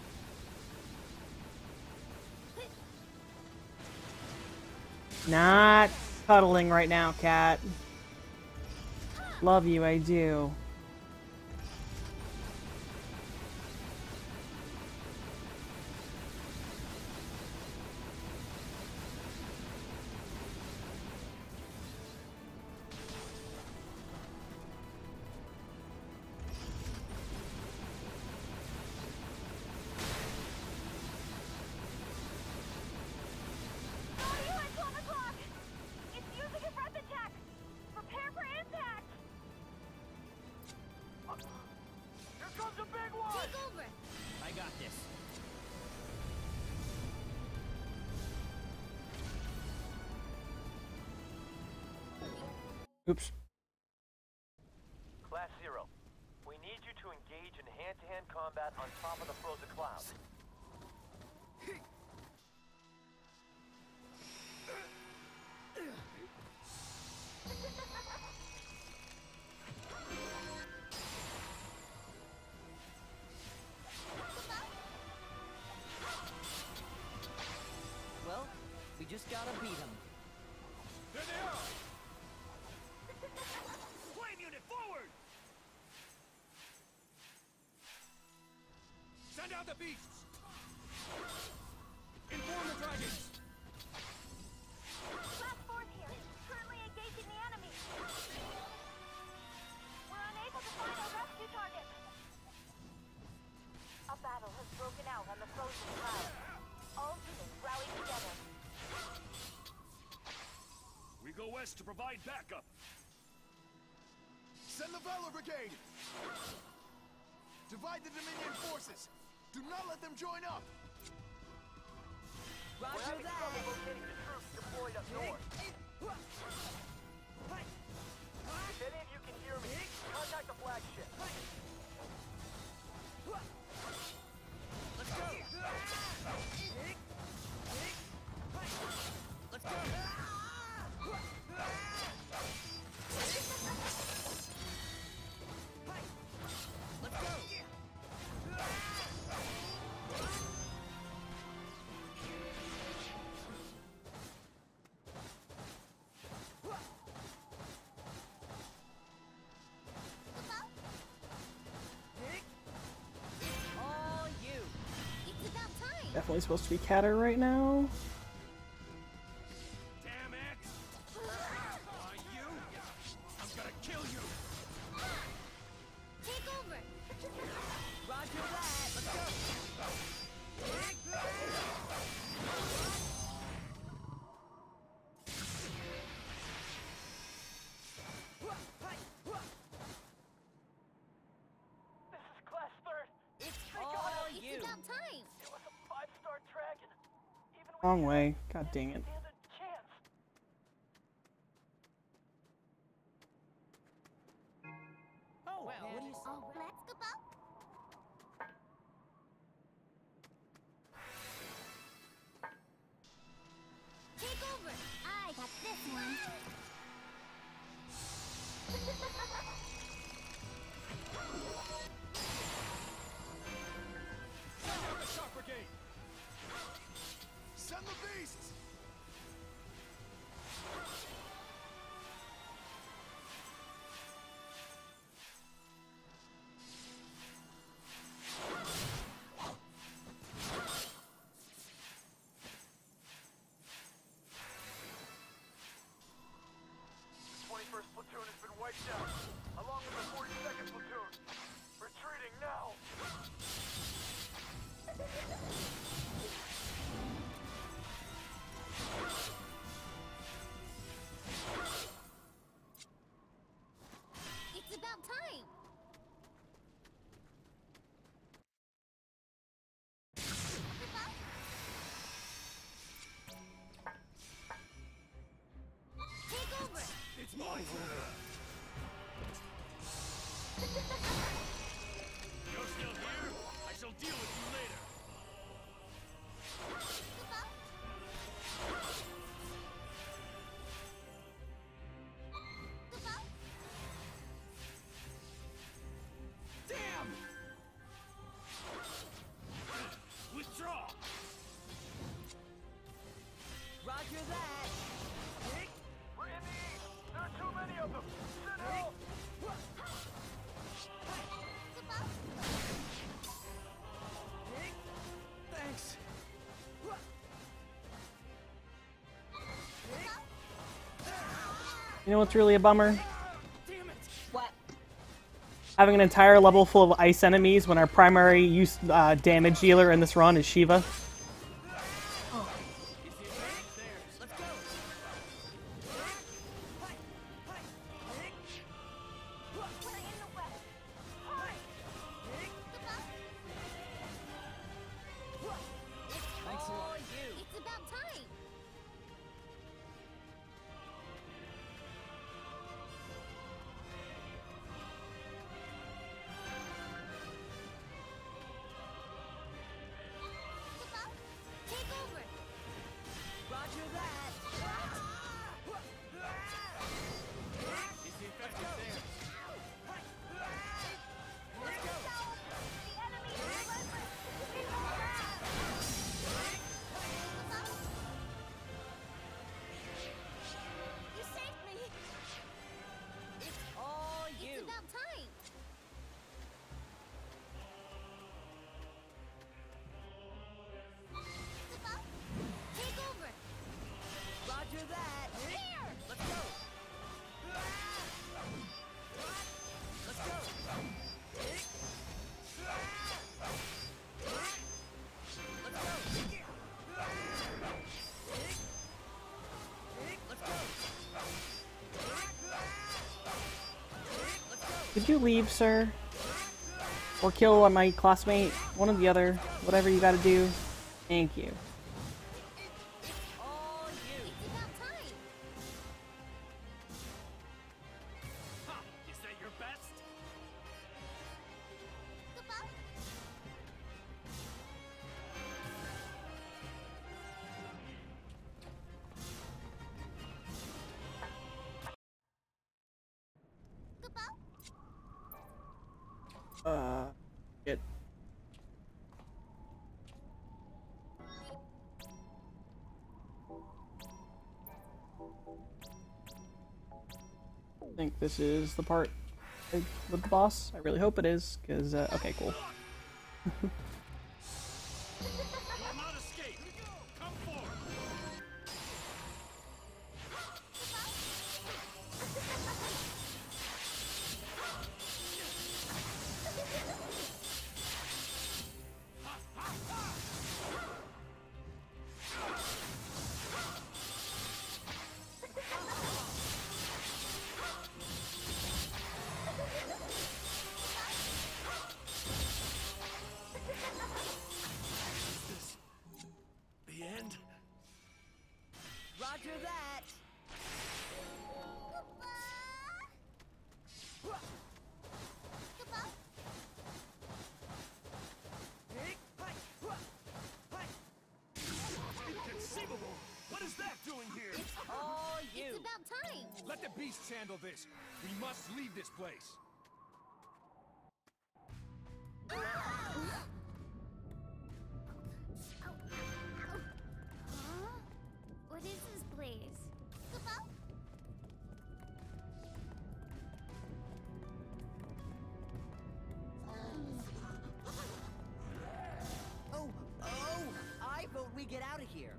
Speaker 3: Not cuddling right now, cat. Love you, I do.
Speaker 6: Soryu at 12 o'clock! It's using a breath attack! Prepare for impact!
Speaker 1: Here comes a big one!
Speaker 9: Take over.
Speaker 2: I got this.
Speaker 3: Oops.
Speaker 1: Class 0, we need you to engage in hand-to-hand combat on top of the frozen clouds.
Speaker 11: Well, we just gotta beat him.
Speaker 4: There they are! Flame unit, forward! Send out the beasts! Inform the dragons!
Speaker 6: Class 4's here, currently engaging the enemy. We're unable to find our rescue targets. A battle has broken out on the frozen cloud. All units rally together.
Speaker 4: We go west to provide backup. Send the Valor Brigade! Divide the Dominion forces. Do not let them join up.
Speaker 1: We're having trouble locating the troops deployed up north. If any of you can hear me, contact the flagship.
Speaker 11: Let's go. Let's go.
Speaker 3: Definitely supposed to be Cadet right now.
Speaker 4: Damn it! You? I'm gonna kill you!
Speaker 9: Take over!
Speaker 11: Roger that! Let's go!
Speaker 1: This is Class 3rd.
Speaker 11: It's all you!
Speaker 9: It's about time!
Speaker 1: It was a 5-star dragon. Even with
Speaker 3: Wrong way. God dang it.
Speaker 1: stand a chance.
Speaker 11: Oh, well, what do you say?
Speaker 9: Oh, let's go back. Take over! I got this one.
Speaker 4: Send out the shock brigade! Send the beasts!
Speaker 1: The 21st platoon has been wiped out, along with the 42nd platoon. Retreating now.
Speaker 9: It's about time! Take over!
Speaker 4: It's my turn! You're still here? I shall deal with you later! Damn! Withdraw!
Speaker 11: Roger that!
Speaker 1: We're in the east. There are too many of them. Send help.
Speaker 4: Thanks!
Speaker 3: You know what's really a bummer?
Speaker 4: Damn it!
Speaker 11: What?
Speaker 3: Having an entire level full of ice enemies when our primary use damage dealer in this run is Shiva.
Speaker 11: Let's go!
Speaker 6: We're in the west. Hurry!
Speaker 11: Thanks a lot. You!
Speaker 9: It's about time! Take over!
Speaker 11: Roger that!
Speaker 4: Is the infected there?
Speaker 11: Let's go!
Speaker 6: The enemy is relentless.
Speaker 9: You saved me!
Speaker 11: It's all you!
Speaker 9: It's about time! Take over!
Speaker 11: Roger that!
Speaker 9: Here!
Speaker 11: Let's go! Let's go! Let's go! Let's go! Let's go!
Speaker 3: Did you leave, sir? Or kill my classmate. One or the other. Whatever you gotta do. Thank you.
Speaker 4: Is that your best?
Speaker 3: Shit. I think this is the part with the boss. I really hope it is, because, okay, cool.
Speaker 4: Will not escape. Come forward. The end?
Speaker 11: Roger that.
Speaker 4: Inconceivable! What is that doing here?
Speaker 11: All you.
Speaker 6: It's about time.
Speaker 4: Let the beasts handle this. We must leave this place.
Speaker 6: What is this place?
Speaker 11: Oh, I vote we get out of here.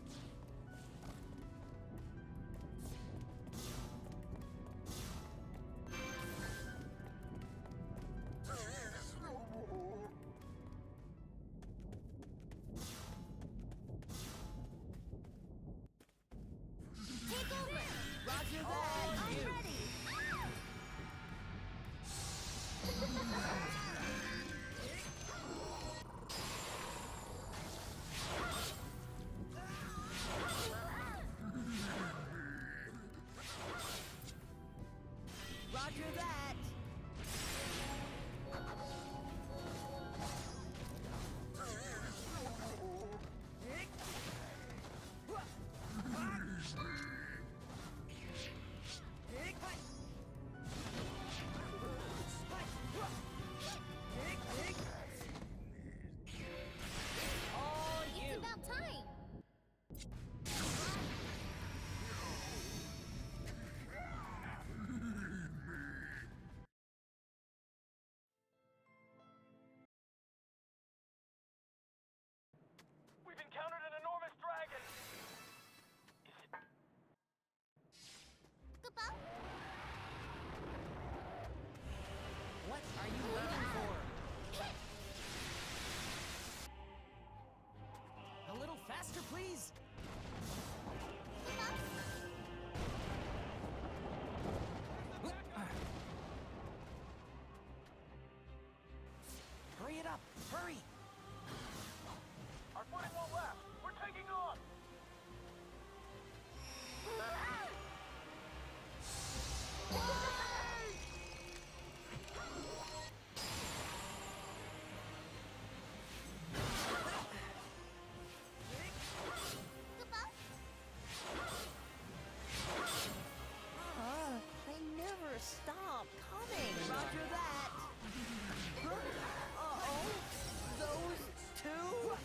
Speaker 11: Roger that.
Speaker 6: I'm ready.
Speaker 11: Roger that. All you.
Speaker 6: It's about time.
Speaker 1: We've encountered an enormous dragon!
Speaker 11: What are you waiting for? A little faster, please. Hurry it up! Hurry!
Speaker 1: Our footing won't last! We're taking off!
Speaker 11: They never stop coming. Roger that. Uh-oh. Those two?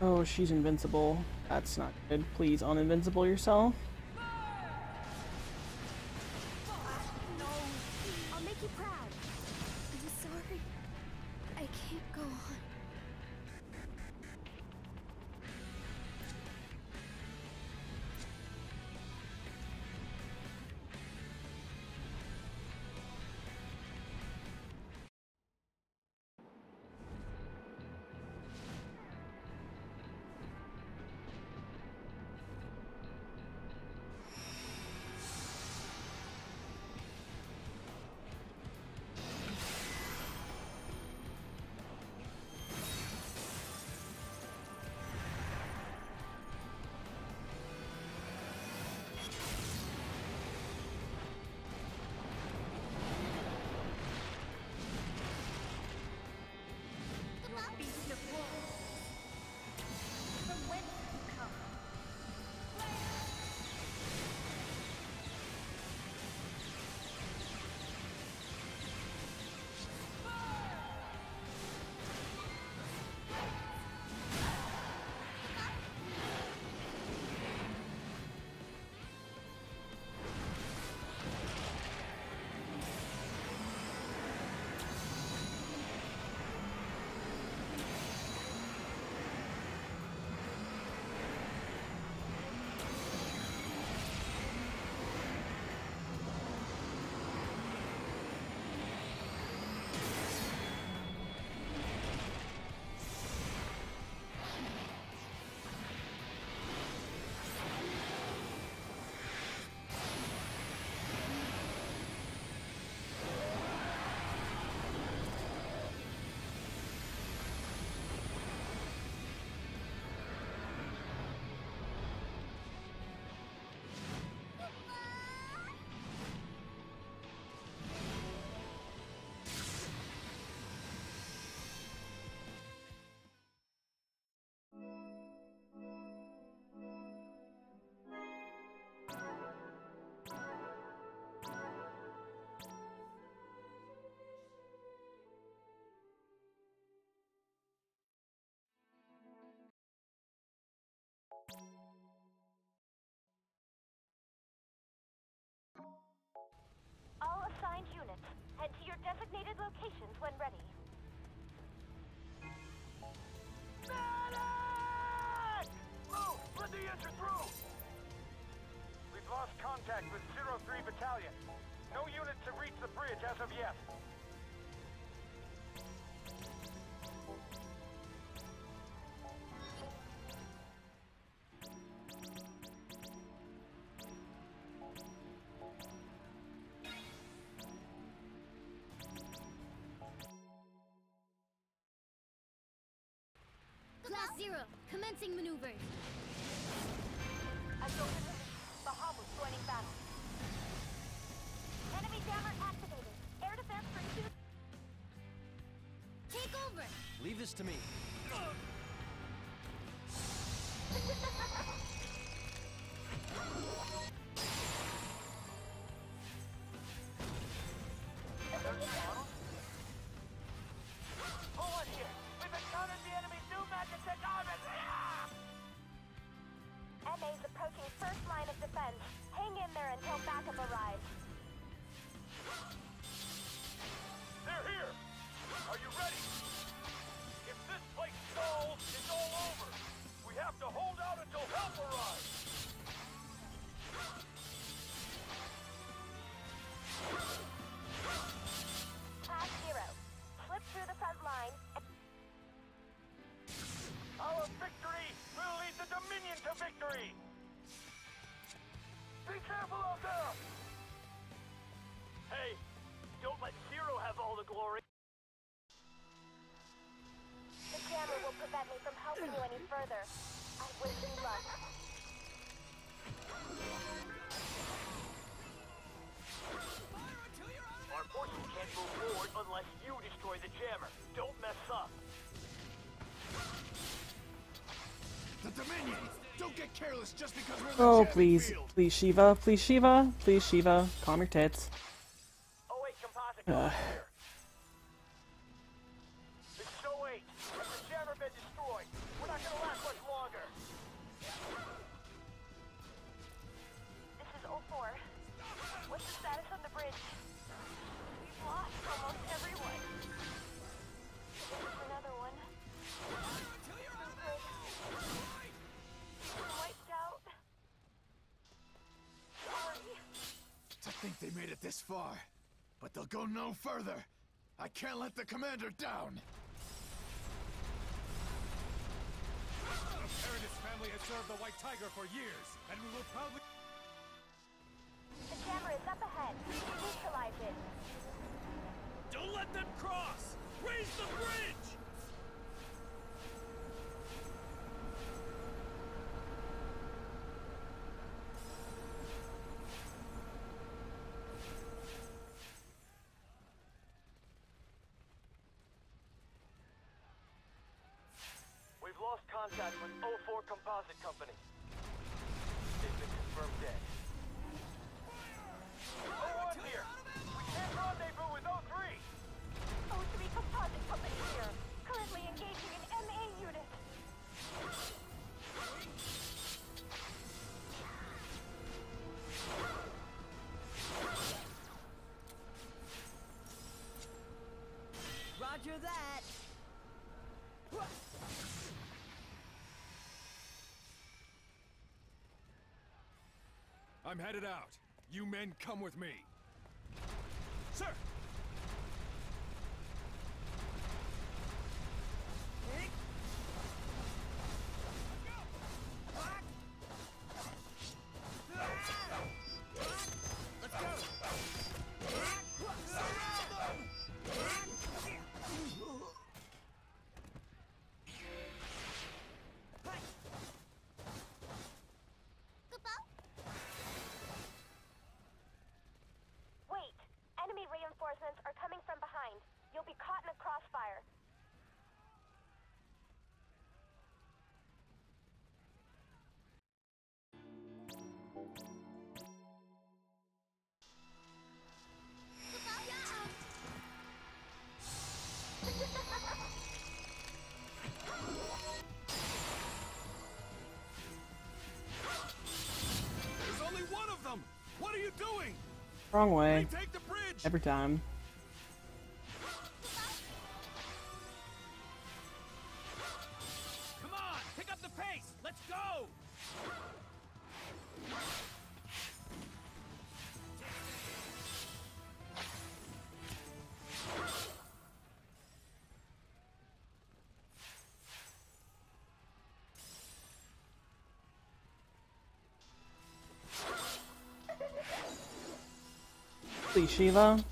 Speaker 3: Oh, she's invincible. That's not good. Please, uninvincible yourself.
Speaker 6: No, I'll make you proud. I'm sorry. I can't go on.
Speaker 9: Beast of war. From whence you come?
Speaker 6: All assigned units, head to your designated locations when ready.
Speaker 4: Medic! Move! Let the engine through!
Speaker 1: We've lost contact with 03 Battalion. No units have reached the bridge as of yet.
Speaker 6: Class 0, commencing maneuvers. Bahamut joining battle. Enemy jammer activated. Air defense pursuit. Take over.
Speaker 2: Leave this to me.
Speaker 1: Hold on here. We've encountered the enemy's new magnetic armor.
Speaker 6: MA's approaching first line of defense. Hang in there until backup arrives.
Speaker 4: They're here! Are you ready? If this place stalls, it's all over! We have to hold out until help arrives!
Speaker 6: Class 0, slip through the front line.
Speaker 4: Our victory will lead the Dominion to victory! Be careful out there! Hey, don't let Zero have all the glory.
Speaker 6: The jammer will prevent me from helping you any further. I wish you luck.
Speaker 4: Our forces can't move forward unless you destroy the jammer. Don't mess up.
Speaker 12: The Dominion! Don't get careless just because we're
Speaker 3: Oh,
Speaker 12: in the
Speaker 3: please.
Speaker 12: field.
Speaker 3: Please, Shiva. Please, Shiva. Please, Shiva. Calm your tits.
Speaker 4: Oh wait, composite
Speaker 3: Ugh.
Speaker 4: here. It's so 8. Has the jammer been destroyed? We're not gonna last much think they made it this far, but they'll go no further. I can't let the commander down.
Speaker 12: The Paradis family has served the White Tiger for years, and we will proudly...
Speaker 6: The jammer is up ahead. Neutralize it.
Speaker 12: Don't let them cross! Raise the bridge!
Speaker 1: We've lost contact with 04 Composite Company. They've been confirmed dead. 01 here! We can't rendezvous with 03!
Speaker 6: 03 Composite Company here. Currently engaging an MA unit.
Speaker 11: Roger that.
Speaker 12: I'm headed out. You men come with me. Sir!
Speaker 6: Wait! Enemy reinforcements are coming from behind. You'll be caught in a crossfire.
Speaker 12: There's only one of them! What are you doing?
Speaker 3: Wrong way.
Speaker 12: Take the bridge!
Speaker 3: Every time.
Speaker 12: Come on! Pick up the pace! Let's go!
Speaker 3: Please, Sheila.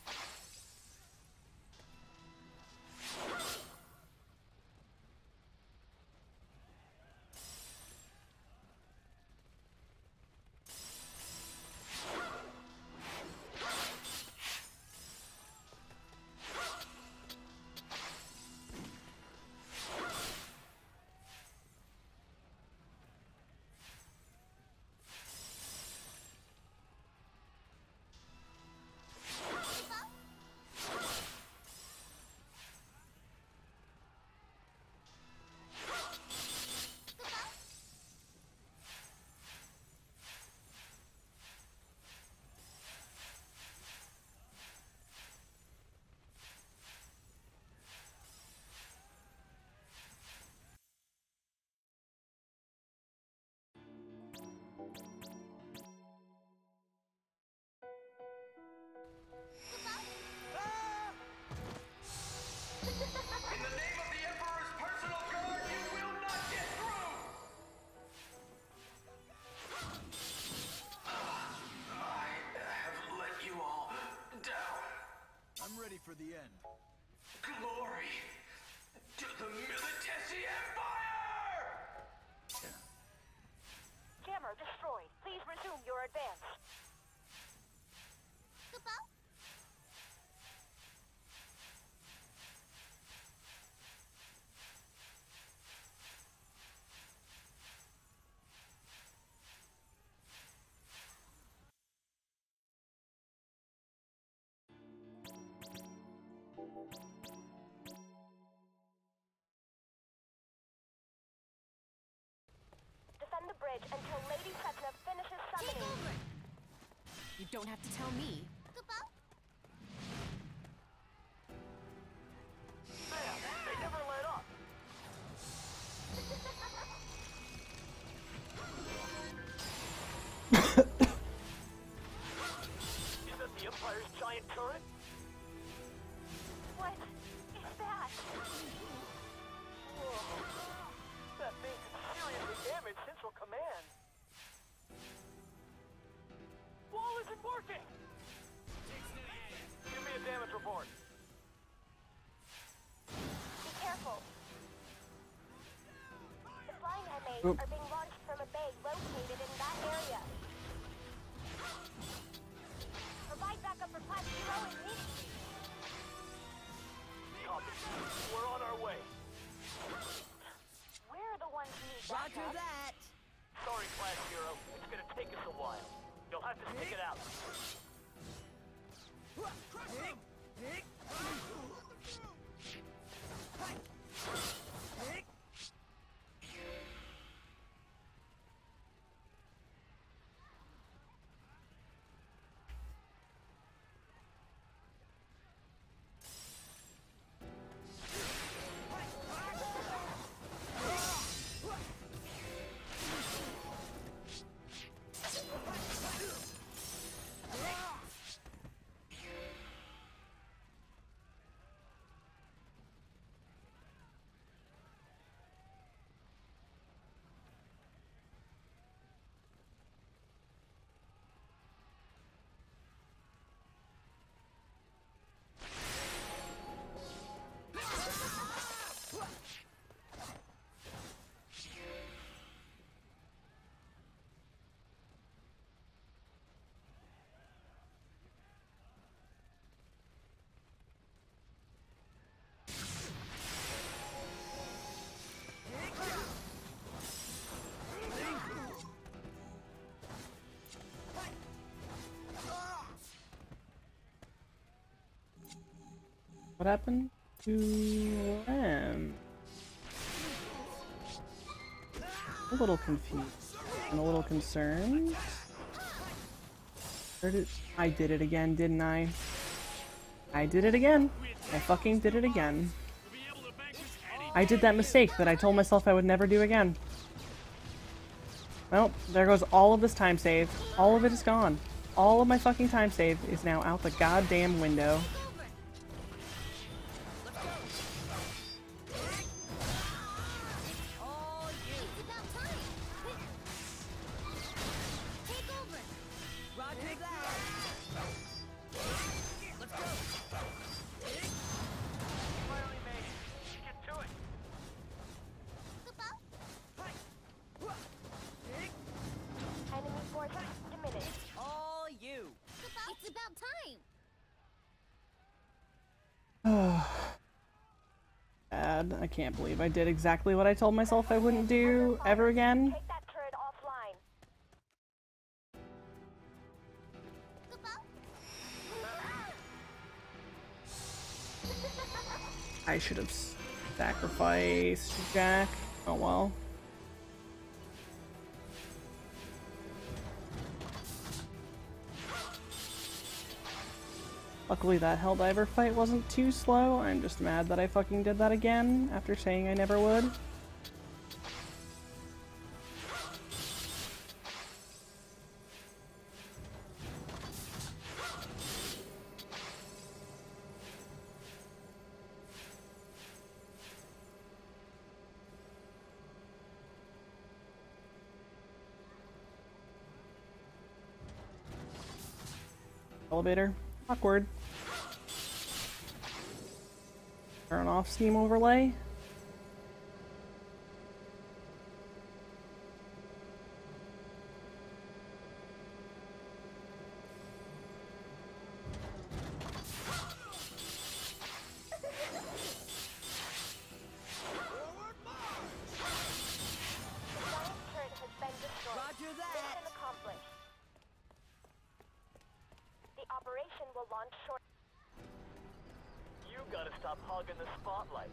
Speaker 10: In the name of the Emperor's personal guard, you will not get through! I have let you all down.
Speaker 4: I'm ready for the end.
Speaker 10: Glory to the Militesi Empire!
Speaker 6: Jammer destroyed. Please resume your advance. Defend the bridge until Lady Setna finishes summoning.
Speaker 11: You don't have to tell me.
Speaker 1: Man, they never let up! Empire's giant turret?
Speaker 6: What is that?
Speaker 1: Whoa. That thing could seriously damage Central Command. Wall isn't working! Give me a damage report.
Speaker 6: Be careful. The flying I made are being launched from a bay located in that area. Provide backup for Type-0 immediately.
Speaker 1: Copy. We're on our way.
Speaker 6: We're the ones who need
Speaker 11: Roger
Speaker 6: backup.
Speaker 11: that.
Speaker 1: Sorry, Flash Hero. It's gonna take us a while. You'll have to stick it out.
Speaker 3: What happened to Ram? A little confused and a little concerned. I did it again, didn't I? I did it again. I fucking did it again. I did that mistake that I told myself I would never do again. Well, there goes all of this time save. All of it is gone. All of my fucking time save is now out the goddamn window.
Speaker 6: It's about time.
Speaker 3: Bad. I can't believe I did exactly what I told myself I wouldn't do ever again.
Speaker 6: Take that turret offline.
Speaker 3: I should have sacrificed Jack. Oh well. Luckily that Helldiver fight wasn't too slow. I'm just mad that I fucking did that again after saying I never would. Elevator. Awkward. Turn off Steam overlay.
Speaker 6: Roger that. Mission accomplished. The operation will launch short.
Speaker 1: You gotta stop hogging the spotlight.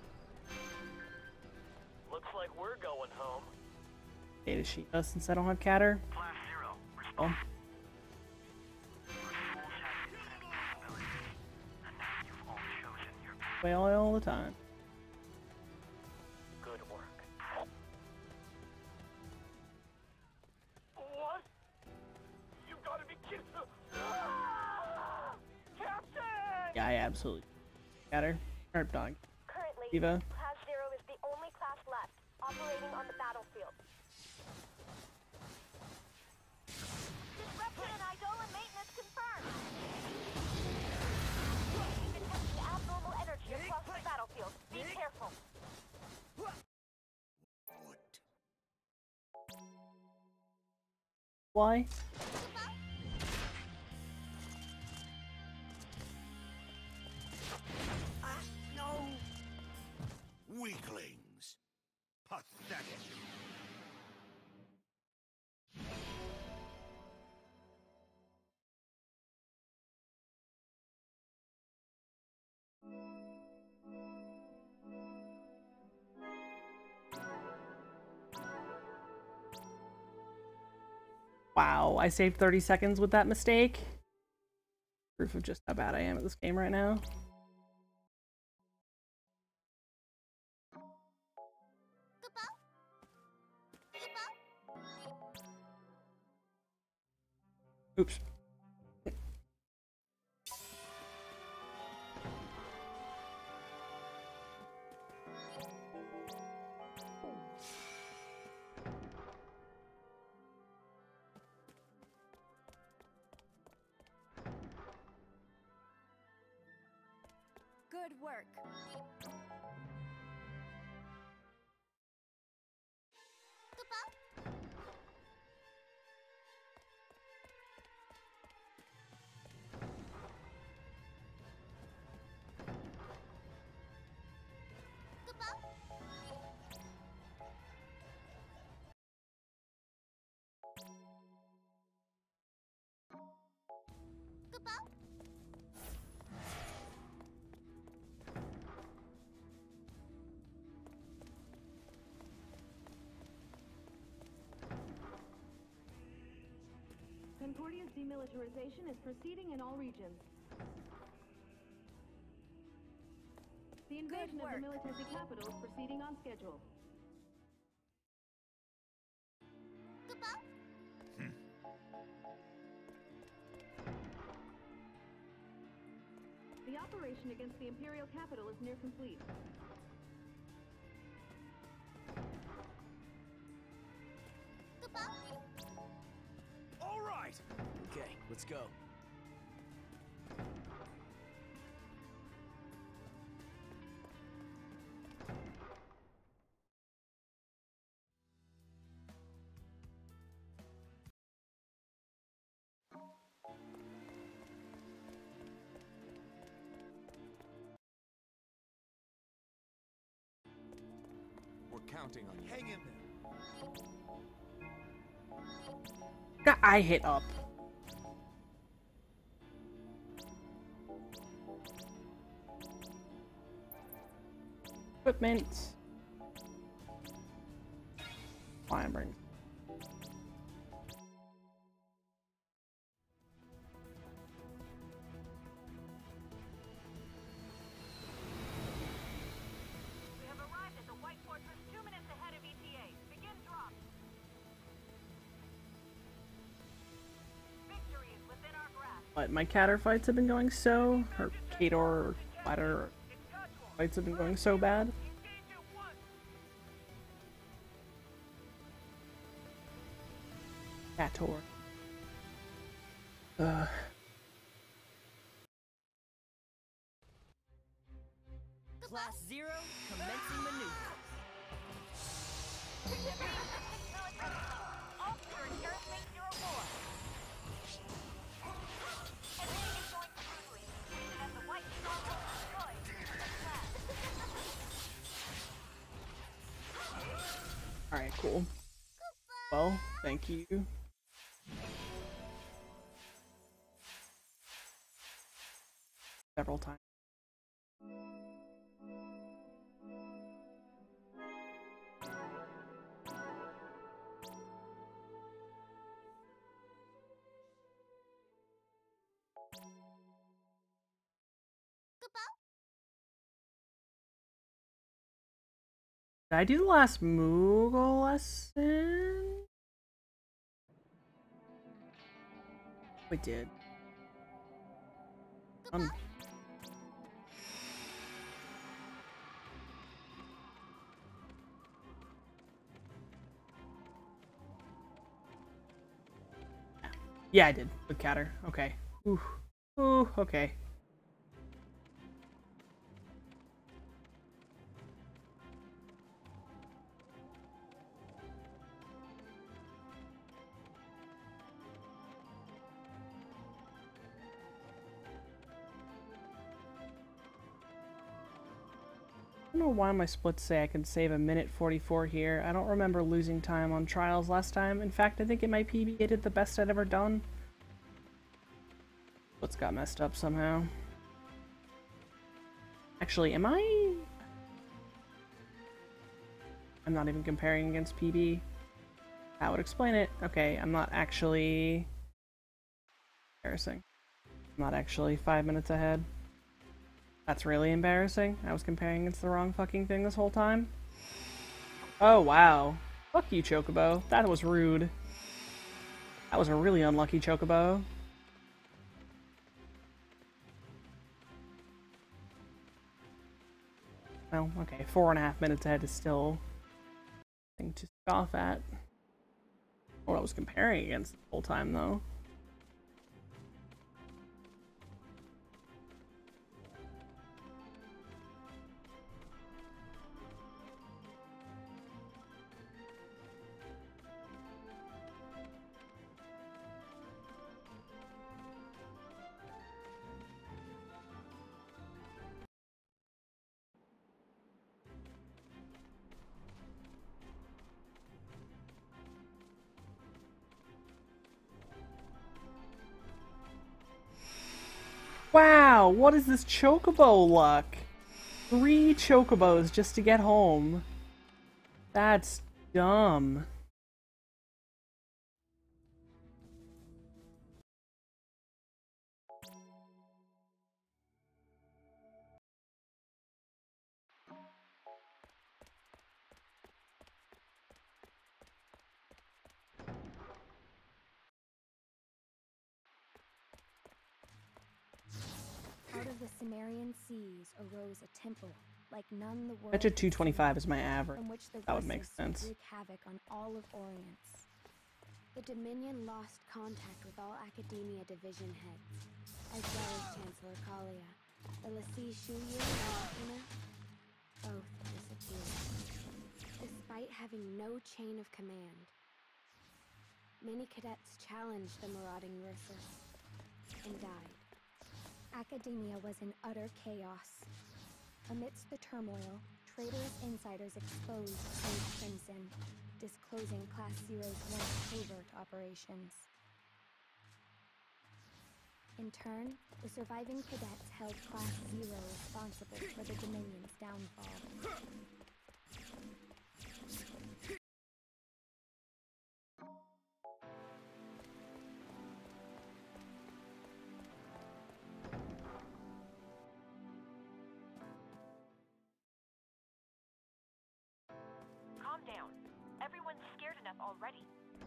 Speaker 1: Looks like we're going home.
Speaker 3: Data sheet us since I don't have Catter.
Speaker 1: Flash Zero,
Speaker 3: Oh.
Speaker 1: respond. And now you've all chosen your path.
Speaker 3: Play all the time.
Speaker 1: Good work. What? You gotta be kidding.
Speaker 3: I absolutely got her. Or dog.
Speaker 6: Currently,
Speaker 3: Eva.
Speaker 6: Class 0 is the only class left operating on the battlefield. Disruption and Idola maintenance confirmed. Detecting abnormal energy across the battlefield. Be careful.
Speaker 3: Why?
Speaker 4: No! Weaklings. Pathetic.
Speaker 3: Wow, I saved 30 seconds with that mistake. Proof of just how bad I am at this game right now. Oops.
Speaker 6: Good work.
Speaker 14: Concordia's demilitarization is proceeding in all regions. The invasion of the military capital is proceeding on schedule. The operation against the Imperial capital is near complete.
Speaker 4: All right.
Speaker 2: Okay, let's go.
Speaker 12: We're counting on you.
Speaker 4: Hang in there.
Speaker 3: I hit up. Equipment. Climbing.
Speaker 6: We have arrived at the White Fortress 2 minutes ahead of ETA. Begin drop. Victory is within our grasp.
Speaker 3: But my Catter fights have been going so, or Cator or Fighter fights have been going so bad. Cator.
Speaker 11: Class 0, commencing maneuver.
Speaker 6: Officer in Aerospace 04. Everything is going smoothly. And the White Stronghold destroyed.
Speaker 3: Alright, cool. Well, thank you. Several times. Did I do the last Moogle lesson? We did. Yeah, I did. With Catter. Okay. Ooh. Ooh, okay. I don't know why my splits say I can save a minute 44 here. I don't remember losing time on trials last time. In fact, I think in my PB I did the best I'd ever done. Splits got messed up somehow. Actually, am I? I'm not even comparing against PB. That would explain it. Okay, I'm not actually... Embarrassing. I'm not actually 5 minutes ahead. That's really embarrassing. I was comparing against the wrong fucking thing this whole time. Oh, wow. Fuck you, Chocobo. That was rude. That was a really unlucky Chocobo. Well, okay, 4.5 minutes ahead is still something to scoff at. What I was comparing against the whole time, though. Wow, what is this Chocobo luck? 3 Chocobos just to get home. That's dumb.
Speaker 15: Out of the Cimmerian seas arose a temple, like none the world
Speaker 3: Betcha 225 is my average.
Speaker 15: from which the
Speaker 3: That would make
Speaker 15: Russes
Speaker 3: sense.
Speaker 15: wreak havoc on all of Orient. The Dominion lost contact with all Academia division heads, as well as Chancellor Kalia. The Lassie Shuyu and Athena both disappeared, despite having no chain of command. Many cadets challenged the marauding Ursus and died. Academia was in utter chaos. Amidst the turmoil, traitorous insiders exposed Saint Crimson, disclosing Class Zero's most covert operations. In turn, the surviving cadets held Class Zero responsible for the Dominion's downfall.
Speaker 13: Calm down. Everyone's scared enough already.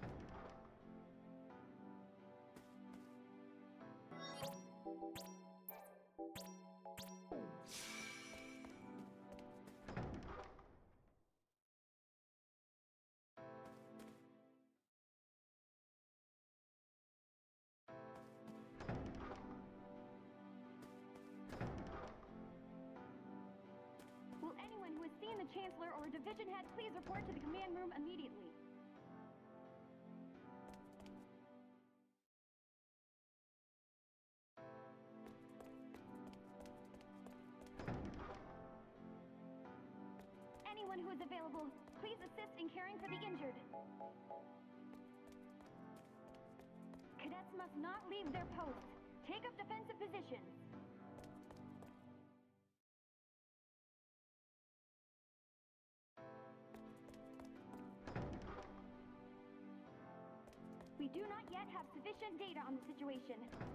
Speaker 14: Will anyone who has seen the Chancellor or a division head please report to the command room immediately? Anyone who is available, please assist in caring for the injured. Cadets must not leave their posts. Take up defensive positions. We do not yet have sufficient data on the situation.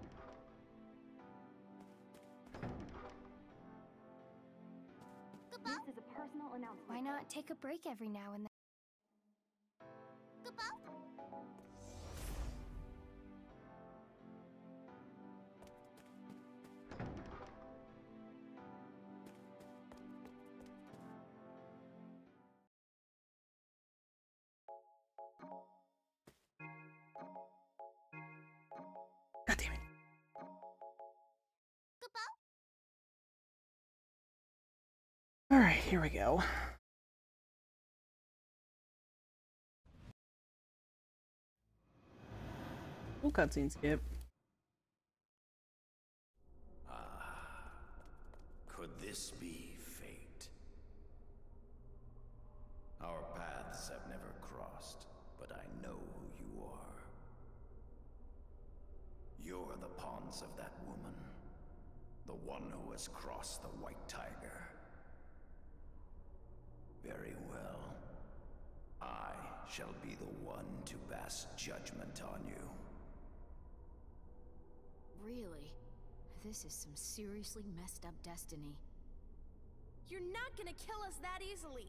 Speaker 14: This is a personal announcement.
Speaker 15: Why not take a break every now and then?
Speaker 3: Alright, here we go. Cool cutscene skip.
Speaker 16: Could this be fate? Our paths have never crossed, but I know who you are. You're the pawns of that woman. The one who has crossed the White Tiger. Very well. I shall be the one to pass judgment on you.
Speaker 17: Really? This is some seriously messed up destiny.
Speaker 6: You're not gonna kill us that easily.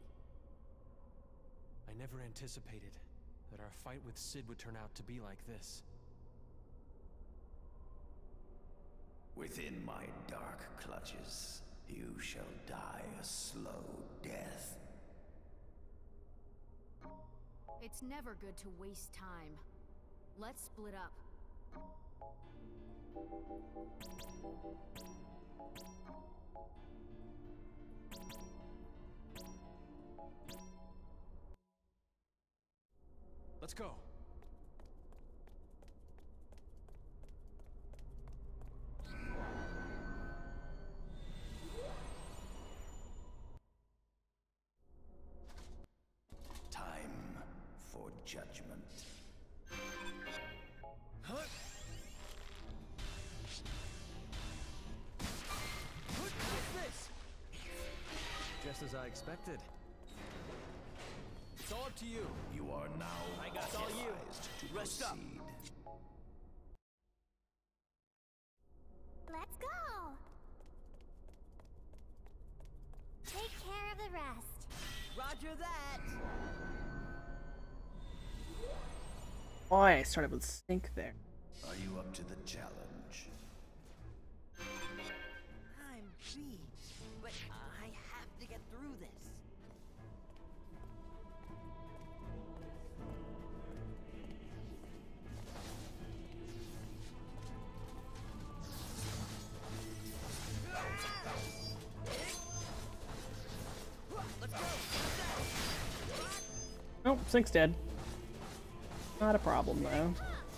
Speaker 18: I never anticipated that our fight with Sid would turn out to be like this.
Speaker 16: Within my dark clutches, you shall die a slow death.
Speaker 17: It's never good to waste time. Let's split up.
Speaker 18: Let's go.
Speaker 16: Time for judgment.
Speaker 18: Just as I expected. It's all up to you.
Speaker 16: You are now authorized to
Speaker 18: Rest up.
Speaker 16: proceed.
Speaker 6: Let's go. Take care of the rest.
Speaker 11: Roger that.
Speaker 3: Oh, I started with Stink there.
Speaker 16: Are you up to the challenge?
Speaker 11: I'm beat, but I have to get through this.
Speaker 3: Nope, Sink's dead. Not a problem, though.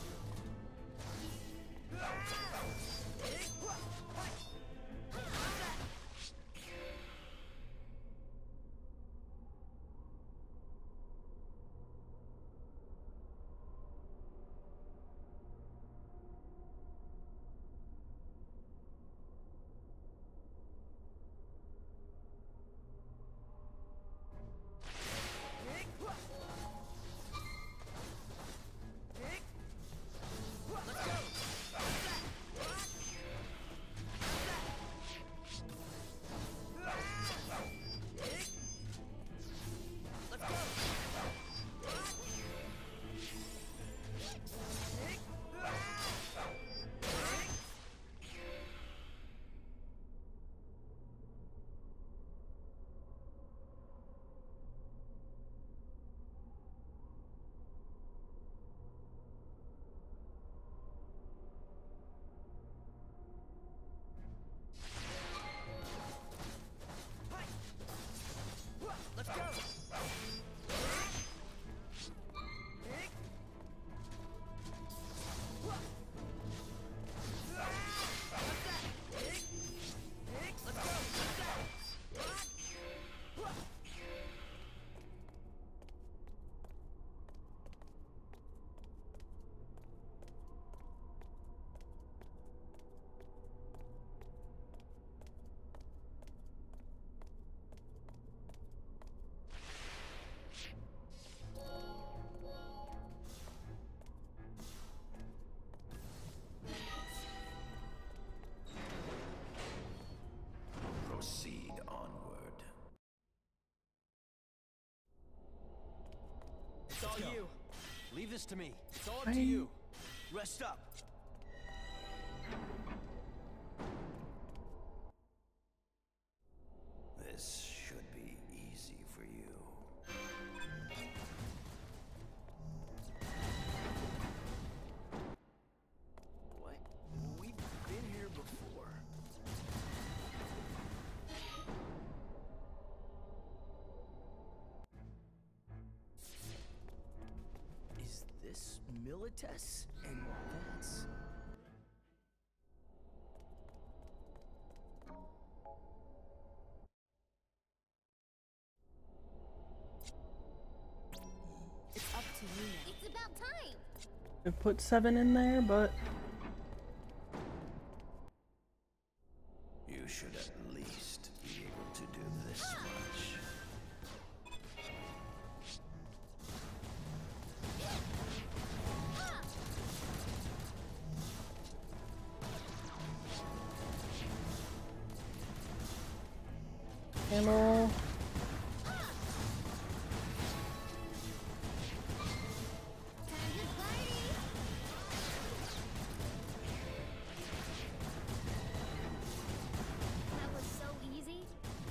Speaker 16: Proceed onward.
Speaker 18: It's all you. Leave this to me. It's all up to you. Rest up.
Speaker 16: This should be easy for you.
Speaker 18: What? We've been here before.
Speaker 19: Milites, and that's...
Speaker 17: It's up to you now. It's about time.
Speaker 3: I put 7 in there, but
Speaker 16: You should at least be able to do this much.
Speaker 3: ammo.
Speaker 17: That was so easy.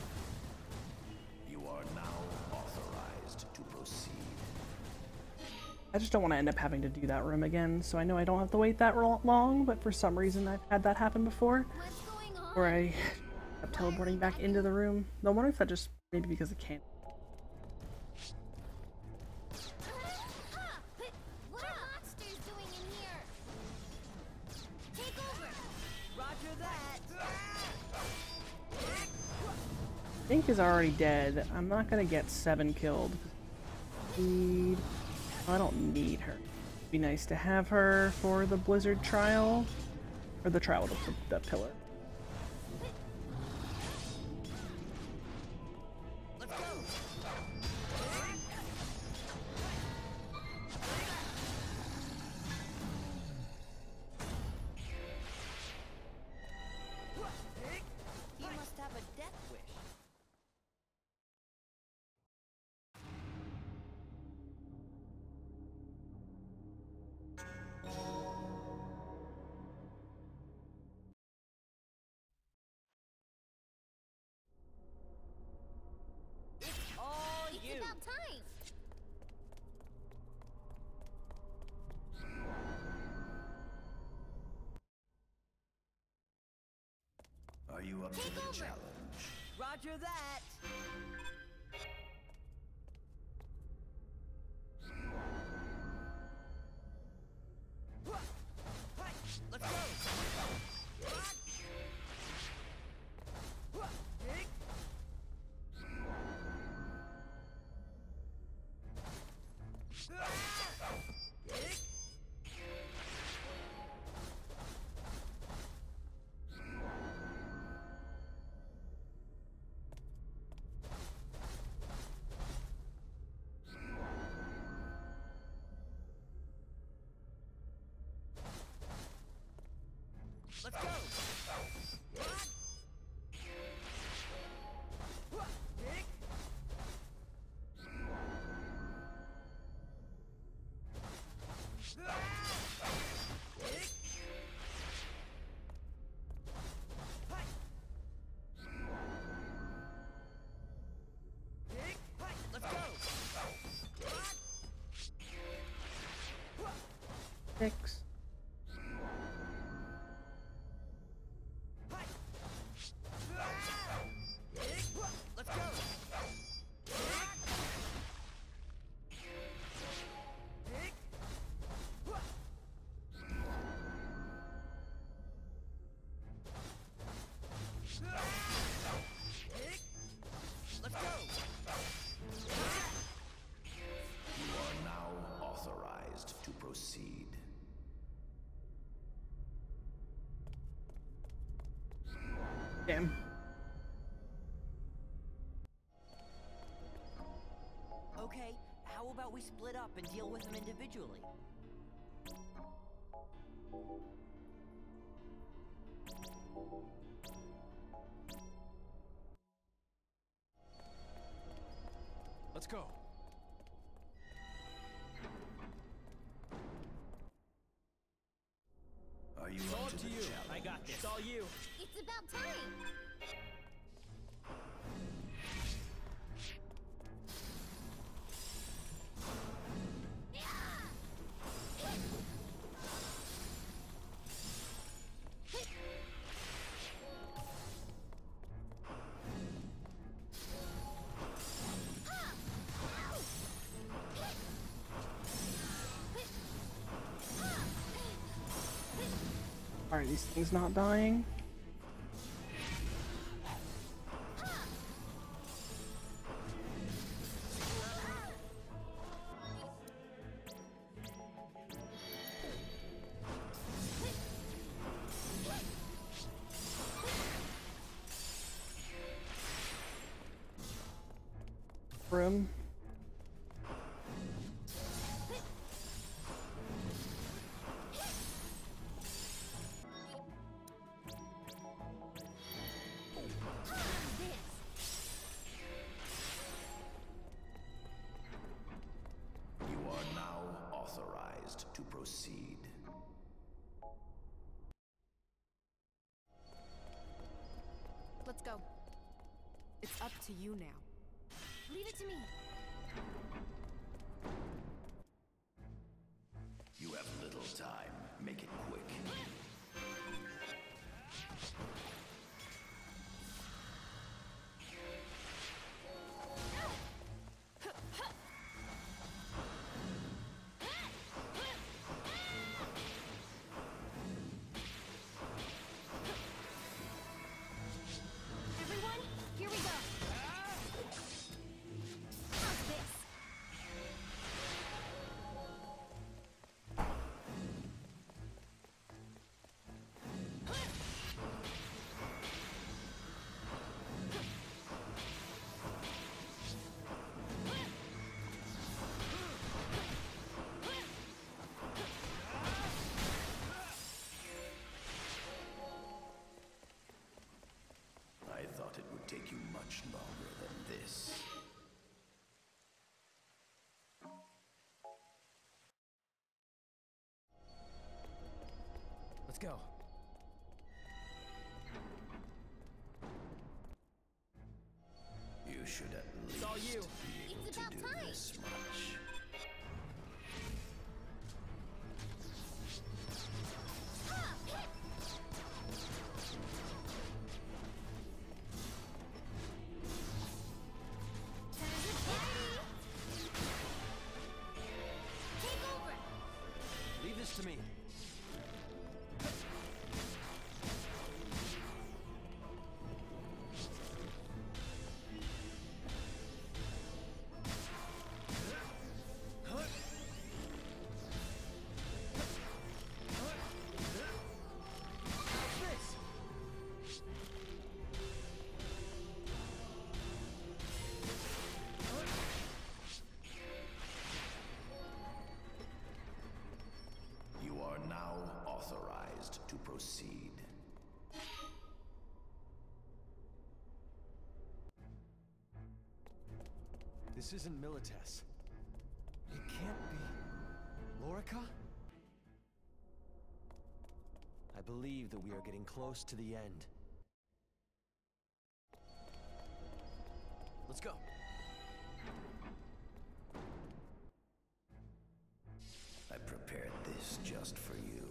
Speaker 16: You are now authorized to proceed.
Speaker 3: I just don't want to end up having to do that room again, so I know I don't have to wait that long, but for some reason I've had that happen before. Where I kept teleporting back into the room. Though I wonder if that just maybe because it can't.
Speaker 17: What are monsters doing in here? Take over. Roger that.
Speaker 3: Pink is already dead. I'm not gonna get 7 killed. I don't need her. It'd be nice to have her for the Blizzard trial. Or the trial of the pillar.
Speaker 8: He must have a death wish. It's all you.
Speaker 17: It's about time.
Speaker 16: Are you up to the challenge?
Speaker 8: Roger that. Let's go. Let's go. Let's go.
Speaker 3: 6.
Speaker 8: Let's go. Let's go.
Speaker 16: You are now authorized to proceed.
Speaker 3: Damn.
Speaker 8: Okay, how about we split up and deal with them individually?
Speaker 18: Let's go.
Speaker 16: Are you
Speaker 18: All
Speaker 16: up to
Speaker 18: to
Speaker 16: the
Speaker 18: you.
Speaker 16: challenge?
Speaker 18: I got this. It's all you.
Speaker 17: It's about time.
Speaker 3: these things not dying? Room.
Speaker 16: You are now authorized to proceed.
Speaker 20: Let's go. It's up to you now. Leave it to me.
Speaker 16: You have little time. Make it quick.
Speaker 17: Everyone, here we go. How's this?
Speaker 16: I thought it would take you much longer than this.
Speaker 18: Let's go.
Speaker 16: You should at least
Speaker 18: It's all you.
Speaker 16: be able
Speaker 17: It's
Speaker 16: to
Speaker 17: about
Speaker 16: do
Speaker 17: time.
Speaker 16: this much.
Speaker 17: Take over.
Speaker 18: Leave this to me.
Speaker 16: You are now authorized to proceed.
Speaker 18: This isn't Milites. It can't be... Lorica? I believe that we are getting close to the end. Let's go.
Speaker 16: I prepared this just for you.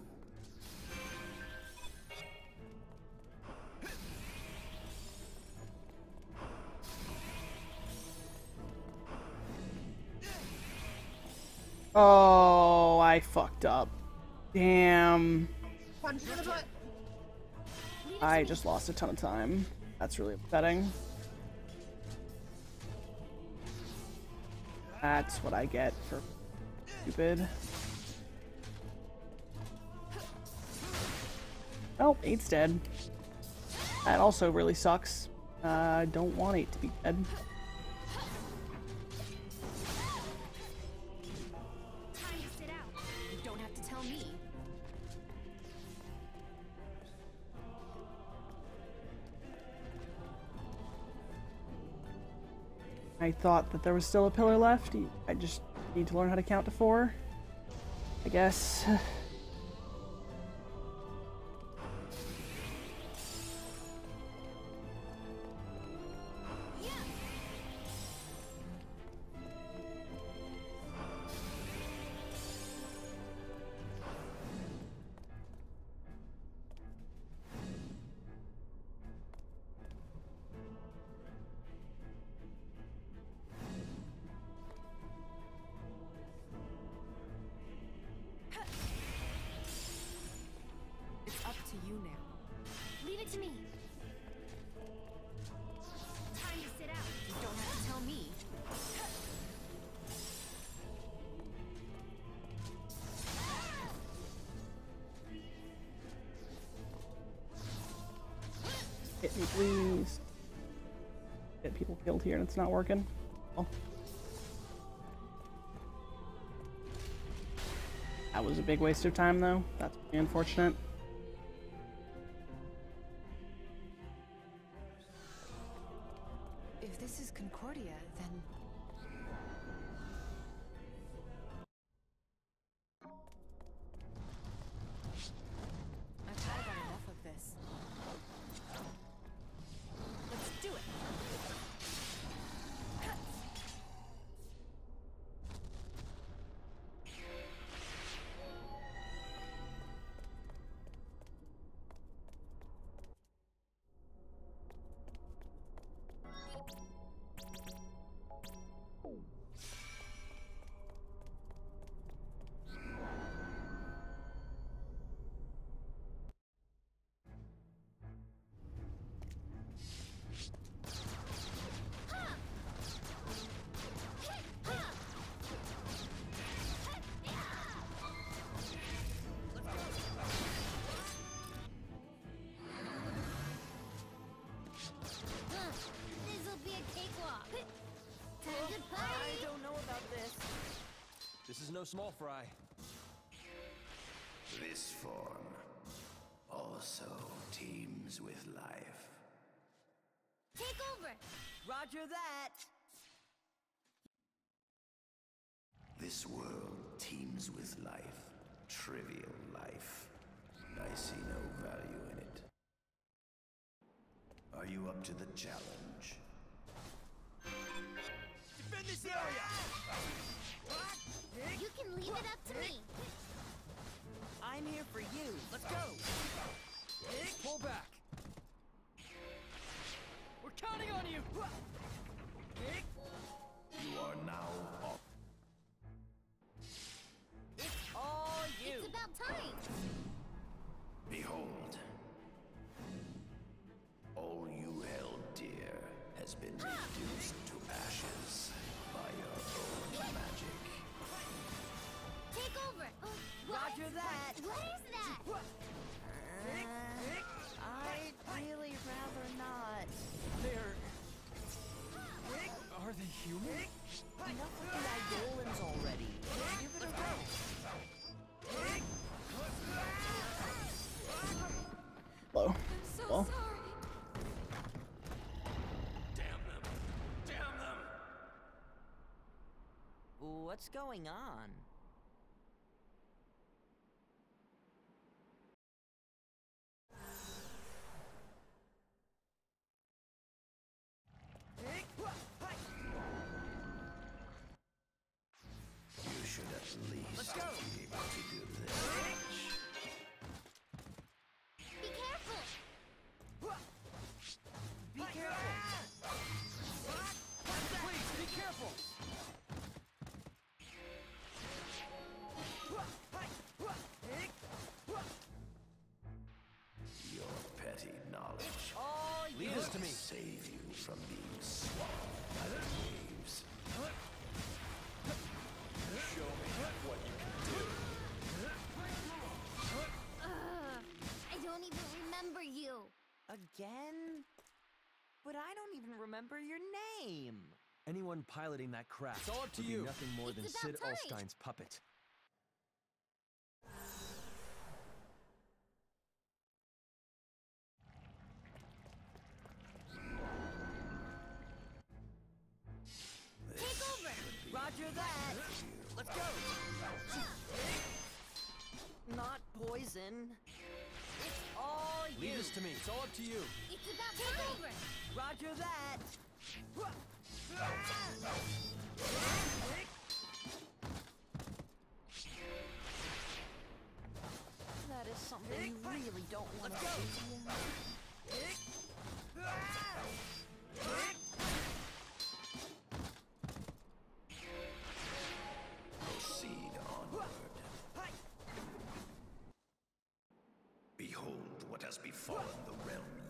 Speaker 3: Oh, I fucked up. Damn.
Speaker 7: Punch to the butt.
Speaker 3: I just lost a ton of time. That's really upsetting. That's what I get for stupid. Oh, 8's dead. That also really sucks. I don't want 8 to be dead.
Speaker 20: Time to sit out. You don't have to tell me.
Speaker 3: I thought that there was still a pillar left. I just need to learn how to count to 4. I guess.
Speaker 17: it to me. Time to sit out.
Speaker 20: You don't have to tell me.
Speaker 3: Hit me, please. Get people killed here and it's not working. Oh. That was a big waste of time, though. That's unfortunate.
Speaker 20: If this is Concordia, then... I've had about enough of this. Let's do it!
Speaker 17: This'll be a cakewalk. Time to party.
Speaker 18: I don't know about this. This is no small fry.
Speaker 16: This form also teems with life.
Speaker 17: Take over.
Speaker 11: Roger that.
Speaker 16: This world teems with life. Trivial life. I see no value in it. Are you up to the challenge?
Speaker 4: Defend this area!
Speaker 17: You can leave it up to me.
Speaker 11: I'm here for you. Let's go.
Speaker 18: Pull back.
Speaker 11: We're counting on you.
Speaker 16: You are now up.
Speaker 11: It's all you.
Speaker 17: It's about time.
Speaker 16: Behold. All you held dear has been reduced to ashes by your own magic.
Speaker 17: Take over.
Speaker 11: Roger that.
Speaker 17: What is that?
Speaker 11: I'd really rather not.
Speaker 18: Are they human?
Speaker 11: Enough with the Idolans already. Give it a go.
Speaker 3: Hello. Well.
Speaker 11: What's going on?
Speaker 16: You should at least
Speaker 11: Let's go.
Speaker 16: be able to do this.
Speaker 17: Be careful.
Speaker 11: Be careful.
Speaker 18: Please, be careful.
Speaker 16: Your petty knowledge
Speaker 11: All
Speaker 18: Leave this to me.
Speaker 16: save you from being swallowed by the waves.
Speaker 18: Show me what you can do.
Speaker 17: I don't even remember you.
Speaker 11: Again? But I don't even remember your name.
Speaker 18: Anyone piloting that craft
Speaker 12: It's all up to
Speaker 18: would be
Speaker 12: you.
Speaker 18: nothing more than
Speaker 17: It's
Speaker 18: Sid
Speaker 17: about time.
Speaker 18: Ulstein's puppet.
Speaker 17: Take over.
Speaker 11: Roger that. Let's go. Not poison. It's all you.
Speaker 18: Leave this to me. It's all up to you.
Speaker 17: It's about take over.
Speaker 11: Roger that. That is something you really don't want to do.
Speaker 16: Proceed onward. Behold what has befallen the realm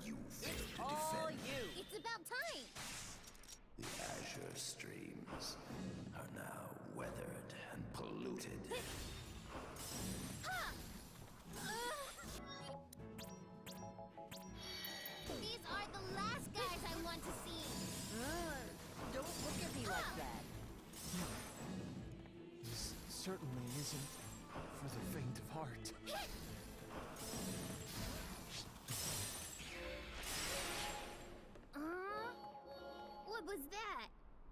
Speaker 16: streams are now weathered and polluted.
Speaker 17: These are the last guys I want to see.
Speaker 11: Don't look at me like that.
Speaker 18: This certainly isn't for the faint of heart.
Speaker 17: What was that?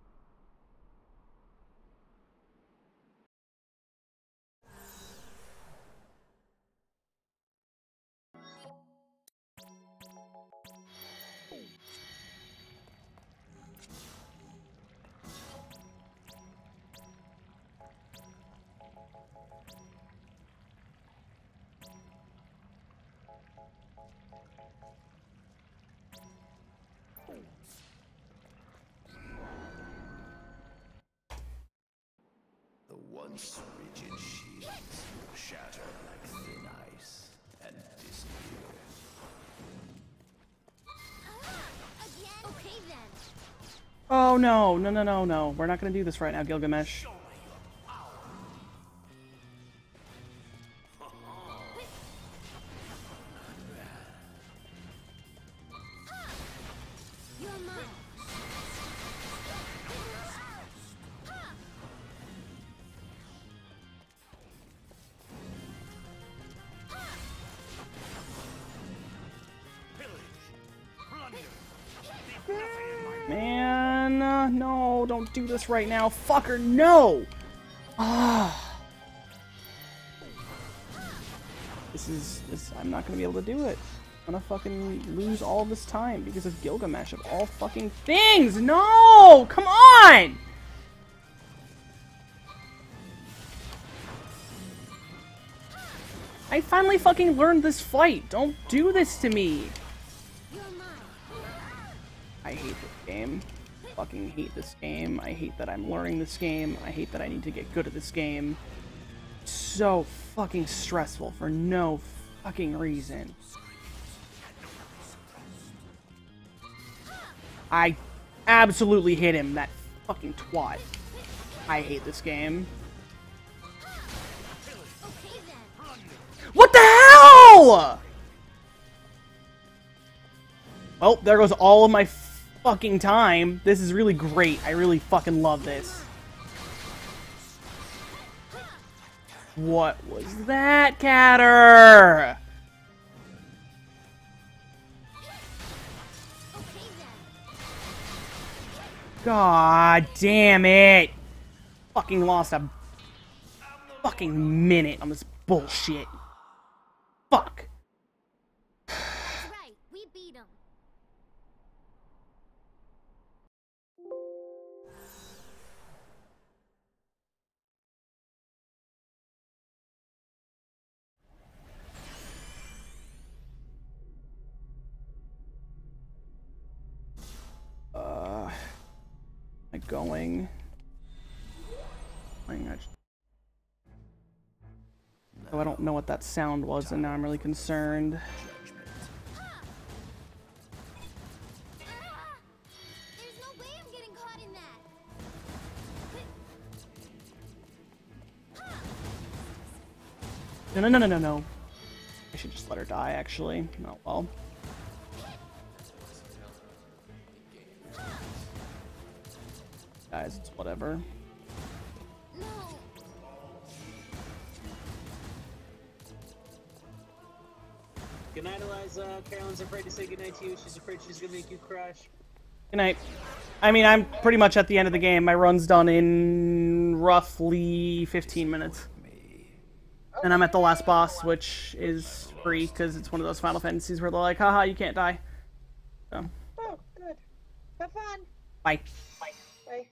Speaker 16: The once rigid shields shatter like thin ice and disappear.
Speaker 17: Again? Okay then.
Speaker 3: Oh no, no, no, no, no. We're not gonna do this right now, Gilgamesh.
Speaker 17: You're mine.
Speaker 3: Man, no, don't do this right now. Fucker, no! Ah. I'm not gonna be able to do it. I'm gonna fucking lose all this time because of Gilgamesh of all fucking things! No! Come on! I finally fucking learned this fight. Don't do this to me. I hate this game. Fucking hate this game. I hate that I'm learning this game. I hate that I need to get good at this game. So fucking stressful for no fucking reason. I absolutely hit him, that fucking twat. I hate this game. What the hell?! Well, there goes all of my fucking time. This is really great. I really fucking love this. What was that, Catter? God damn it! Fucking lost a fucking minute on this bullshit. Fuck.
Speaker 17: That's right. We beat him.
Speaker 3: Am I going? Oh, I don't know what that sound was, and now I'm really concerned.
Speaker 17: There's no way I'm getting caught in that.
Speaker 3: No, no, no, no, no, no. I should just let her die, actually. Oh, well. Guys, it's whatever.
Speaker 21: Good night, Eliza. Carolyn's afraid to say goodnight to you. She's afraid she's gonna make you crash.
Speaker 3: Good night. I mean, I'm pretty much at the end of the game. My run's done in roughly 15 minutes. And I'm at the last boss, which is free, because it's one of those Final Fantasies where they're like, haha, you can't die. So.
Speaker 7: Oh, good. Have fun.
Speaker 3: Bye.
Speaker 7: Bye. Bye.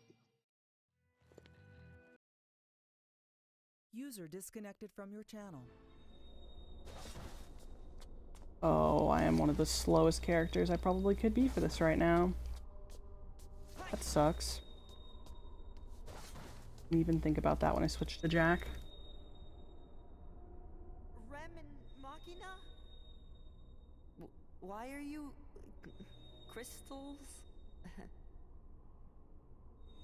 Speaker 22: User disconnected from your channel.
Speaker 3: Oh, I am one of the slowest characters I probably could be for this right now. That sucks. Didn't even think about that when I switched to Jack.
Speaker 22: Rem and Machina? Why are you... crystals?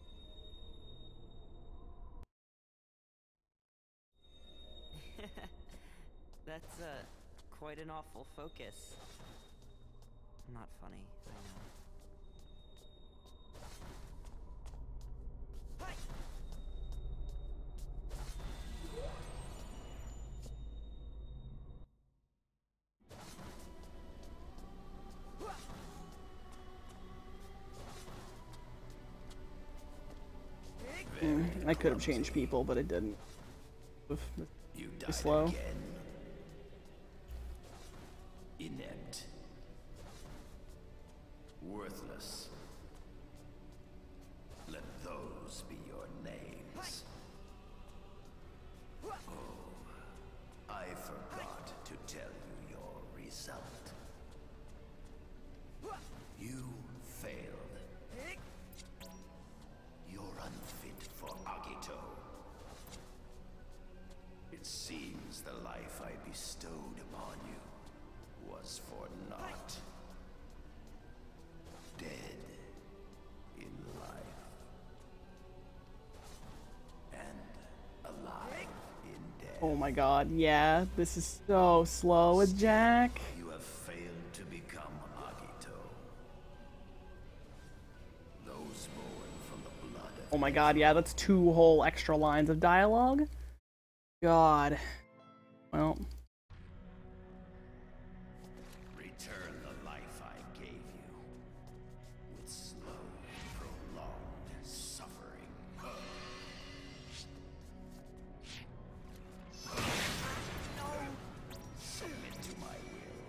Speaker 5: That's, quite an awful focus. Not funny, I know.
Speaker 3: I could have changed people, but it didn't. It's slow.
Speaker 16: Again. Inept. Worthless. Let those be your names. Oh, I forgot to tell you your result. You failed. You're unfit for Agito. It seems the life I bestowed upon you was for naught. Dead in life. And alive in death.
Speaker 3: Oh my god, yeah, this is so slow with Jack.
Speaker 16: You have failed to become Agito. Those born from the blood of
Speaker 3: Oh my god, yeah, that's 2 whole extra lines of dialogue. God. Well.
Speaker 16: return the life I gave you with slow, prolonged suffering. Submit to my will.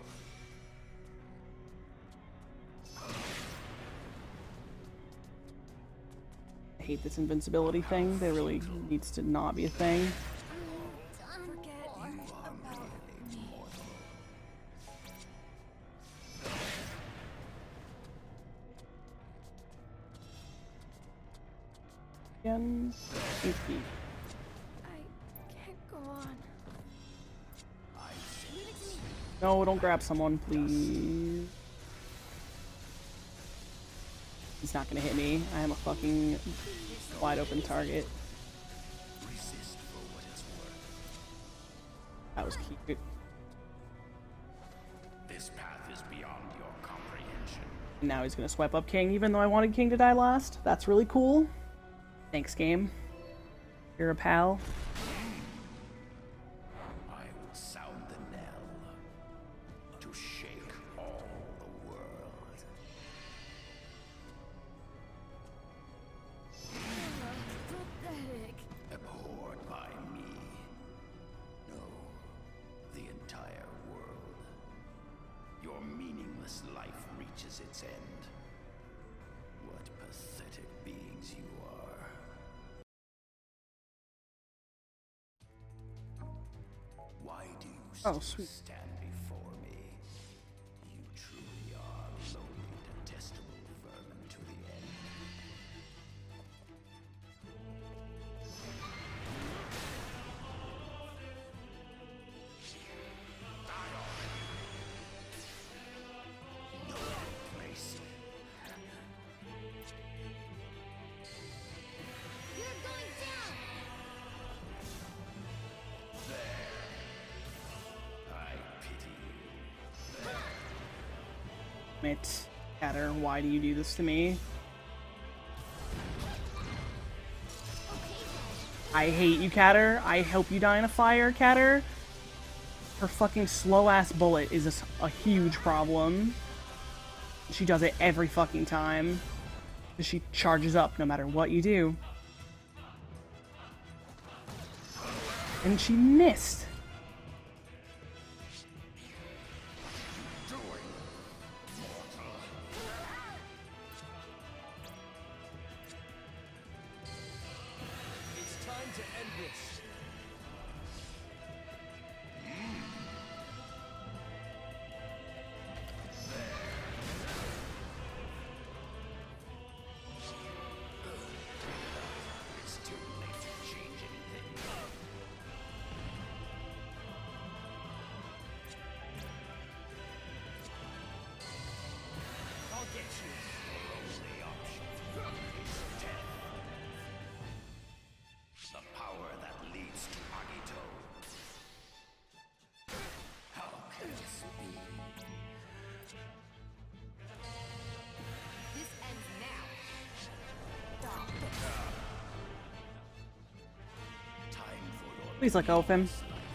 Speaker 3: I hate this invincibility thing. That really needs to not be a thing. Again, safety.
Speaker 15: I can't go on.
Speaker 3: No, don't grab someone, please. He's not gonna hit me. I am a fucking wide open target.
Speaker 16: Resist for what it's worth.
Speaker 3: That was cute.
Speaker 16: This path is beyond your comprehension.
Speaker 3: And now he's gonna swipe up King, even though I wanted King to die last. That's really cool. Thanks, game. You're a pal.
Speaker 16: I will sound the knell to shake all the world.
Speaker 15: Pathetic.
Speaker 16: Abhorred by me. No, the entire world. Your meaningless life reaches its end. What pathetic beings you are. Why do you still stand before me? You truly are lowly, detestable vermin to the end. No place.
Speaker 17: You're going down!
Speaker 16: I pity you.
Speaker 3: Damn it, Catter, why do you do this to me? I hate you, Catter. I hope you die in a fire, Catter. Her fucking slow-ass bullet is a huge problem. She does it every fucking time. She charges up no matter what you do. And she missed.
Speaker 18: It's time to end this.
Speaker 16: It's too late to change anything.
Speaker 18: I'll get you.
Speaker 16: Only option is death. The power that
Speaker 3: Please let go of him.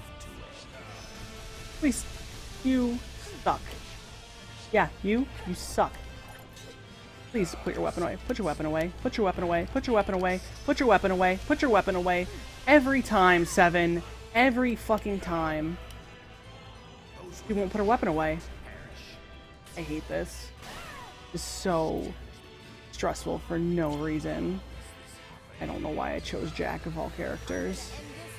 Speaker 3: Please. You suck. Yeah, you suck. Please put your weapon away. Put your weapon away. Put your weapon away. Put your weapon away. Put your weapon away. Put your weapon away. Every time, Seven. Every fucking time. You won't put her weapon away. I hate this. It's so stressful for no reason. I don't know why I chose Jack of all characters.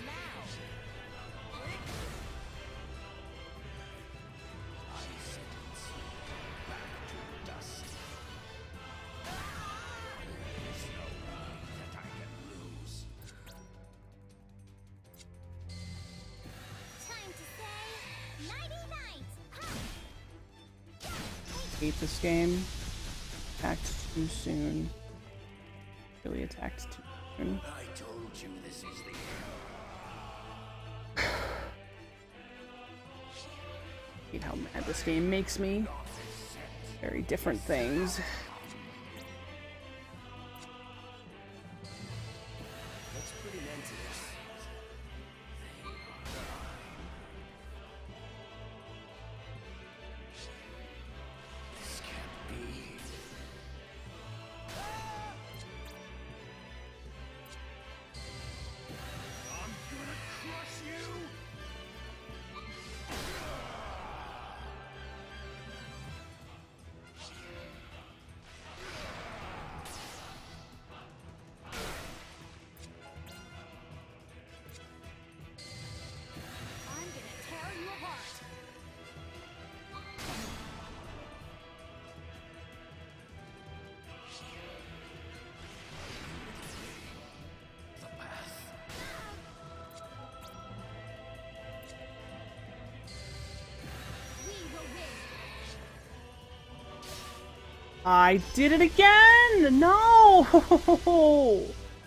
Speaker 3: Hate this game. Attacked too soon. Really attacked too soon.
Speaker 16: I told you this is the
Speaker 3: Hate how mad this game makes me. Very different things.
Speaker 19: Let's put an end to this.
Speaker 16: This can't be.
Speaker 4: I'm gonna crush you!
Speaker 17: I'm gonna tear you apart. We will win.
Speaker 3: I did it again! No!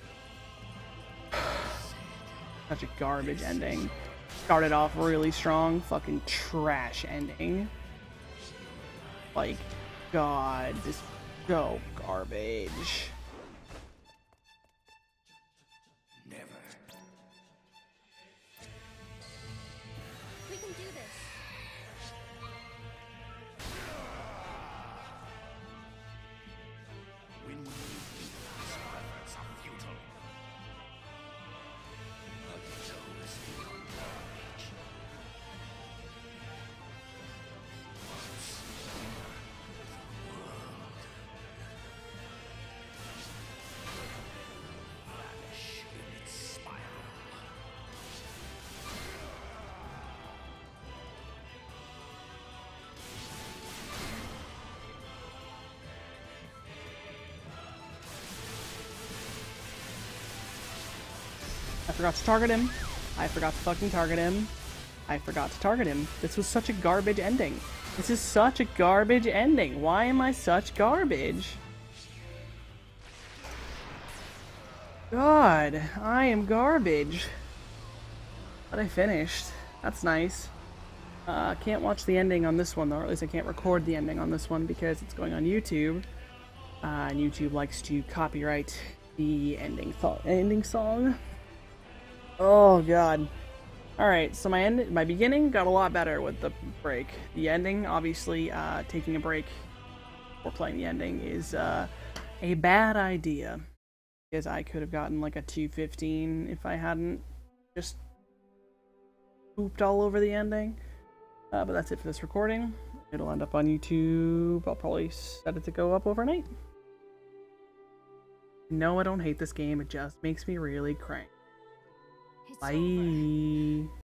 Speaker 3: Such a garbage ending. Started off really strong, fucking trash ending. Like, God, this is so garbage.
Speaker 16: Never.
Speaker 17: We can do this.
Speaker 16: When we leave, these efforts are futile. Cadet is beyond our reach. Once the world vanish in its spiral.
Speaker 3: I forgot to target him. I forgot to fucking target him. I forgot to target him. This was such a garbage ending. This is such a garbage ending. Why am I such garbage? God, I am garbage. But I finished. That's nice. Can't watch the ending on this one though, or at least I can't record the ending on this one because it's going on YouTube. And YouTube likes to copyright the ending song. Oh god. Alright, so my beginning got a lot better with the break. The ending, obviously, taking a break before playing the ending is a bad idea. Because I could have gotten like a 215 if I hadn't just pooped all over the ending. But that's it for this recording. It'll end up on YouTube. I'll probably set it to go up overnight. No, I don't hate this game. It just makes me really crank. Bye.